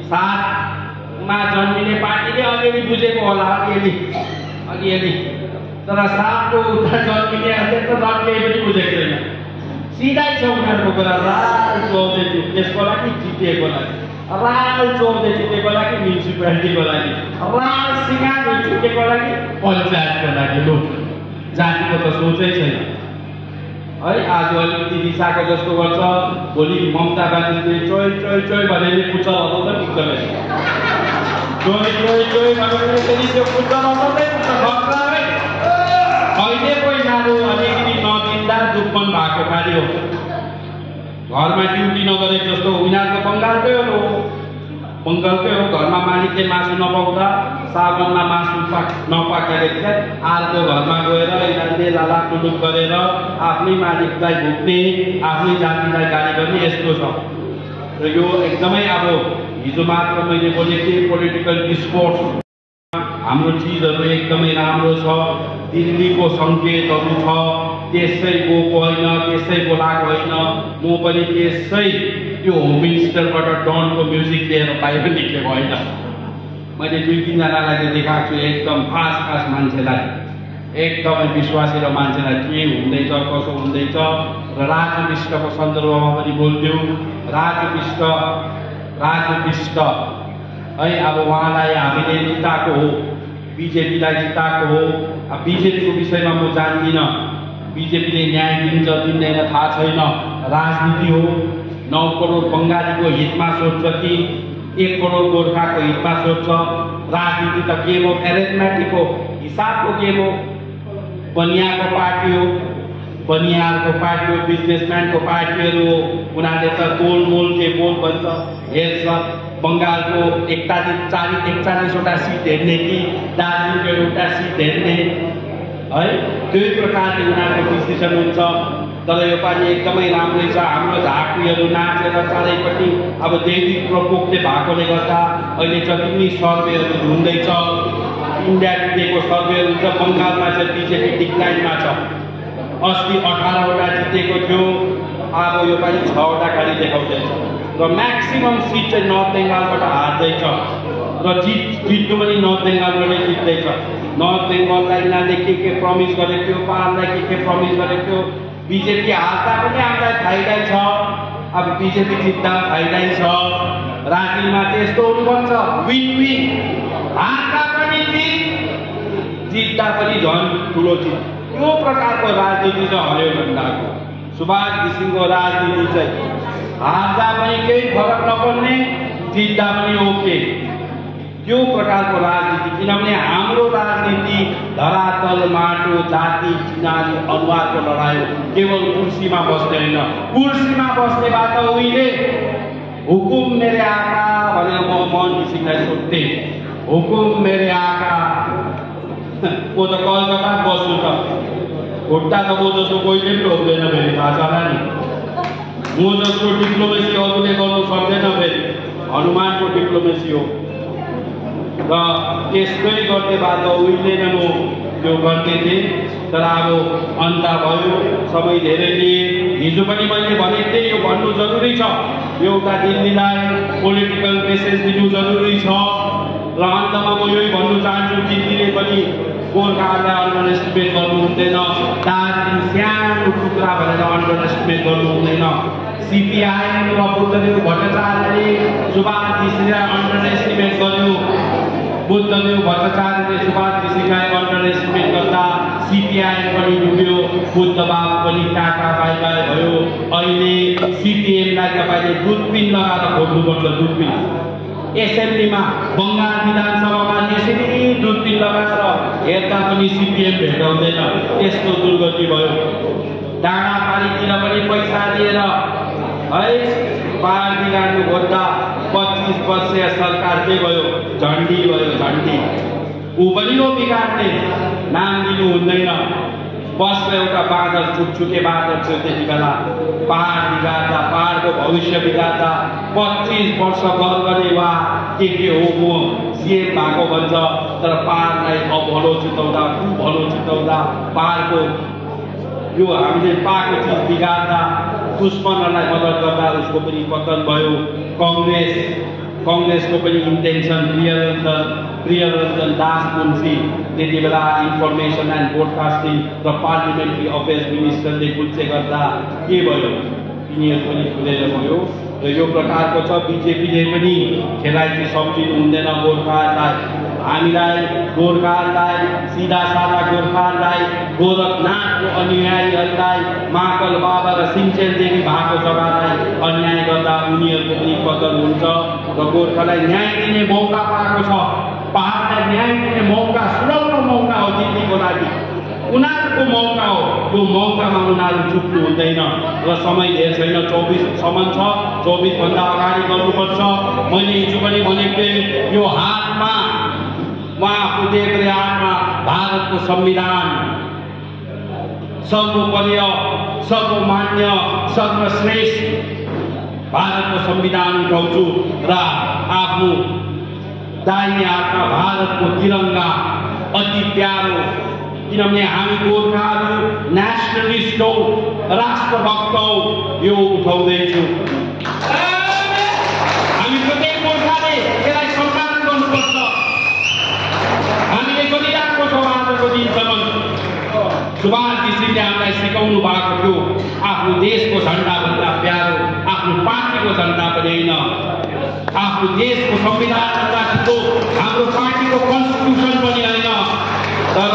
सातमा जन्मिने पार्टीले अलिअलि बुझेको होला, अलिअलि अलिअलि, तर सातको उता जन्मिनेहरूले त जन्मिए पनि बुझेको छैन। सिधै छ उनीहरूको कुरा, राल चौधरी त्यसको लागि जितिएको लागि, राल चौधरी जितेको लागि म्युनिसिपालिटीको लागि, राल सिंह जितेको लागि पञ्चायतको लागि। लु जातिको त सोचै छैन है। आज अलिकति रिसाएको जस्तो गर्छ, भोलि ममता ब्यानर्जीले चोइ चोइ चोइ भनेर पुच्छ हल्लाउँदै पुग्छ, चोइ चोइ चोइ भनेर फेरि त्यो पुच्छ हल्लाउँदै पुग्छ। खतरा है, अहिले पैसाहरू अलिकति नदिँदा दुःखन भएको खालि हो। घरमा ड्युटी नगरे जस्तो उनीहरूको बङ्गालकै हो, बङ्गालकै हो। घरमा मालिकले मासु नपाउँदा, साबनमा मासु पाक नपाकेर चाहिँ अर्को घरमा गएर यिनीहरूले लाला टुलुक गरेर आफ्नै मालिकलाई भुक्ने, आफ्नै जातिलाई गाली गर्ने, यस्तो छ। र यो एकदमै अब हिजो मात्र मैले बोलेको थिएँ, पोलिटिकल डिस्कोर्स हाम्रो चिजहरू एकदमै राम्रो छ। दिल्लीको सङ्केतहरू छ, त्यसै गएको होइन, त्यसै बोलाएको होइन। म पनि त्यसै त्यो होम मिनिस्टरबाट डनको म्युजिक लिएर बाहिर निक्लेको होइन। मैले दुई तिनजनालाई चाहिँ देखाएको छु, एकदम खास खास मान्छेलाई, एकदमै विश्वासी र मान्छेलाई के हुँदैछ कसो हुँदैछ। र राजु विष्टको सन्दर्भमा पनि बोल्थ्यौँ। राजु विष्ट राजु विष्ट है, अब उहाँलाई हामीले जिताएको हो, बिजेपीलाई जिताएको हो। अब बिजेपीको विषयमा म जान्दिनँ, बिजेपीले न्याय दिन्छ दिँदैन थाहा छैन, राजनीति हो। नौ करोड बङ्गालीको हितमा सोध्छ कि एक करोड गोर्खाको हितमा सोध्छ? राजनीति त के हो, एरेथमेटिक हो, हिसाबको गेम हो। बनियाको पार्टी हो, बनियाहरूको पार्टी हो, बिजनेसम्यानको पार्टीहरू हो। उनीहरूले त गोलमोल के बोल भन्छ हेर्छ। बङ्गालको एकतालिस चालिस एकचालिसवटा सिट हेर्ने कि दार्जिलिङको एउटा सिट हेर्ने है, त्यही प्रकारले उनीहरूको डिसिसन हुन्छ। तर यो पालि एकदमै राम्रै छ। हाम्रो झाँक्रीहरू नाचेर चारैपट्टि अब दैविक प्रकोपले भएकोले गर्दा अहिले जति पनि सर्वेहरू हुँदैछ, इन्डिया टुडेको सर्वे हुन्छ, बङ्गालमा चाहिँ बिजेपी डिक्लाइनमा छ। अस्ति अठारवटा जितेको थियो, अब यो पालि छवटा खालि देखाउँदैछ। र म्याक्सिमम सिट चाहिँ नर्थ बेङ्गालबाट हार्दैछ, र जित जित्नु पनि नर्थ बेङ्गालबाटै जित्दैछ। नर्थ बेङ्गाललाई यिनीहरूले के के प्रमिस गरेको थियो, पाहाडलाई के के प्रमिस गरेको थियो। बिजेपी हाल्दा पनि हामीलाई फाइदै छ, अब बिजेपी जित्दा फाइदै छ। राजनीतिमा त्यस्तो हुनुपर्छ, विन विन। हार्दा पनि जित, जित्दा पनि झन् ठुलो जित। यो प्रकारको राजनीति चाहिँ हल्यो भन्दाको सुभाष घिसिङको राजनीति चाहिँ हार्दा पनि केही फरक नपर्ने, जित्दा पनि ओके, त्यो प्रकारको राजनीति। किनभने हाम्रो राजनीति धरातल माटो जाति चिनारी अनुहारको लडाइँ हो, केवल कुर्सीमा बस्ने होइन। कुर्सीमा बस्ने बात उहिले हुकुम मेरे आका भनेर म मोहन घिसिङलाई सोध्थेँ, हुकुम मेरे आका। म त कलकत्ता बस्छु त, खुट्टा त म जस्तो कोहीले पनि रोक्दैन फेरि, थाहा छ होला नि। म जस्तो डिप्लोमेसी अरूले गर्नु सक्दैन फेरि, हनुमानको डिप्लोमेसी हो। र त्यसकै गर्ने बात उहिले नै म त्यो गर्ने थिएँ, तर अब अन्त भयो, समय धेरै लिए। हिजो पनि मैले भनेको थिएँ यो भन्नु जरुरी छ। एउटा दिल्लीलाई पोलिटिकल मेसेज दिनु जरुरी छ र अन्तमा म यही भन्नु चाहन्छु दिल्लीले पनि गोर्खाहरूलाई अन्डर एस्टिमेट गर्नु हुँदैन दार्जिलिङ सानो टुक्रा भनेर अन्डर एस्टिमेट गर्नु हुँदैन सीपीआईएम र बुद्धदेव भट्टाचार्यले सुभाष घिसिङलाई अन्डर एस्टिमेट गर्यो बुद्धदेव भट्टाचार्यले सुभाष घिसिङलाई अन्डर एस्टिमेट गर्दा सीपीआईएम पनि डुब्यो बुद्ध बाबु पनि टाटा बाई बाई भयो अहिले सीपीएमलाई तपाईले दूरबीन लगाएर खोज्नुपर्छ दूरबीन एसेम्ब्लीमा बङ्गाल विधानसभामा यसरी दूरबीन लगाएर हेर्दा पनि सीपीएम भेटाउँदैन त्यस्तो दुर्गति भयो डाँडापारीतिर पनि पैसा दिएर है पहाड बिगार्नु खोज्दा पच्चीस वर्षीय सरकार के भयो झन्डी भयो झन्डी ऊ पनि हो बिगार्ने नाम लिनु हुँदैन बसको एउटा बादल छुकछुके बादल थियो त्यति बेला पहाड बिगार्दा पहाडको भविष्य बिगार्दा पच्चीस वर्ष गर्ने वा के के हो म सिएम भएको भन्छ तर पहाडलाई अब भलो चिताउँदा ऊ भलो चिताउँदा पहाडको यो हामीले पाएको चिज बिगार्दा दुश्मनहरूलाई मद्दत गर्दा उसको पनि पतन भयो कङ्ग्रेस कङ्ग्रेसको पनि इन्टेन्सन प्रियरञ्जन प्रियरञ्जन दास मुन्सी त्यति बेला इन्फर्मेसन एन्ड ब्रोडकास्टिङ र पार्लिमेन्ट्री अफेयर्स मिनिस्टरले गुल्चे गर्दा के भयो यिनीहरू पनि खुलेर भयो र यो प्रकारको छ बिजेपीले पनि खेलाइटी सम्झिनु हुँदैन गोर्खाहरूलाई हामीलाई गोर्खाहरूलाई सिधा सादा गोर्खाहरूलाई गोरखनाथको अनुयायीहरूलाई महाकाल बाबा र सिन्चेलदेवी भएको जग्गालाई अन्याय गर्दा उनीहरूको पनि पतन हुन्छ र गोर्खालाई न्याय दिने मौका पाएको छ पहाडलाई न्याय दिने मौका सुनौलो मौका हो दिल्लीको लागि उनीहरूको मौका हो त्यो मौकामा उनीहरू चुक्नु हुँदैन र समय धेर छैन चौबिससम्म छ चौबिसभन्दा अगाडि गर्नुपर्छ मैले हिजो पनि भनेको थिएँ यो हातमा उहाँको देखरेखमा भारतको संविधान सर्वोपरि सर्वमान्य सर्वश्रेष्ठ भारतको संविधान उठाउँछु र आफ्नो दाहिने हातमा भारतको तिरङ्गा अति प्यारो किनभने हामी गोर्खाहरू नेसनलिस्ट हौ राष्ट्रभक्त हौ यो उठाउँदैछु हामी प्रत्येक गोर्खाले यसलाई सम्मान गर्नुपर्छ हामीले गरिरहेको छौँ आजको दिनसम्म सुभाष घिसिङले हामीलाई सिकाउनु भएको थियो आफ्नो देशको झन्डाभन्दा प्यारो आफ्नो पार्टीको झन्डा पनि होइन आफ्नो देशको संविधानभन्दा ठुलो हाम्रो पार्टीको कन्स्टिट्युसन पनि होइन तर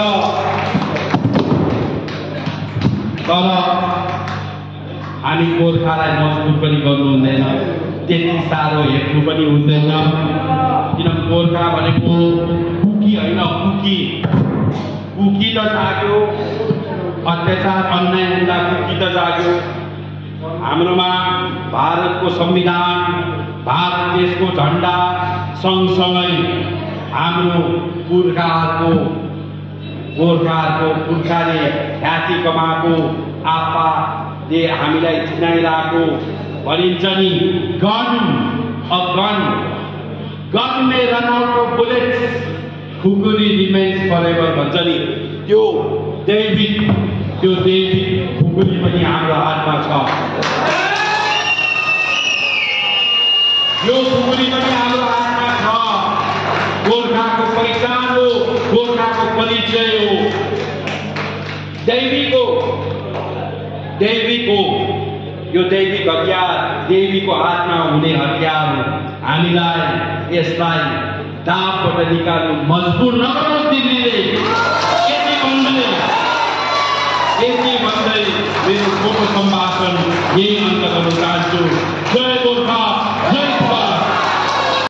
तर हामी गोर्खालाई मजबुत पनि गर्नु हुँदैन त्यति साह्रो हेर्नु पनि हुँदैन किनभने गोर्खा भनेको कुकी होइन कुकी कुकी त जाग्यो अत्याचार अन्याय हुँदा कुकी त जाग्यो हाम्रोमा भारतको संविधान भारत देशको झन्डा सँगसँगै हाम्रो पुर्खाहरूको गोर्खाहरूको पुर्खाले ख्याति कमाएको आप्पाले हामीलाई चिनाइरहेको भनिन्छ नि gun a gun gun may run out of bullets khukuri remains forever भन्छ नि त्यो दैविक त्यो दैविक खुकुरी पनि हाम्रो हातमा छ यो खुकुरी पनि हाम्रो हातमा छ गोर्खाको पहिचान हो गोर्खाको परिचय हो दैविक हो दैविक हो यो दैविक हतियार देवीको हातमा हुने हतियार हो हामीलाई यसलाई दापबाट निकाल्नु मजबुर नगर्नुहोस् दिल्लीले यति भन्दै यति भन्दै मेरो छोटो सम्भाषण यही अन्त गर्न चाहन्छु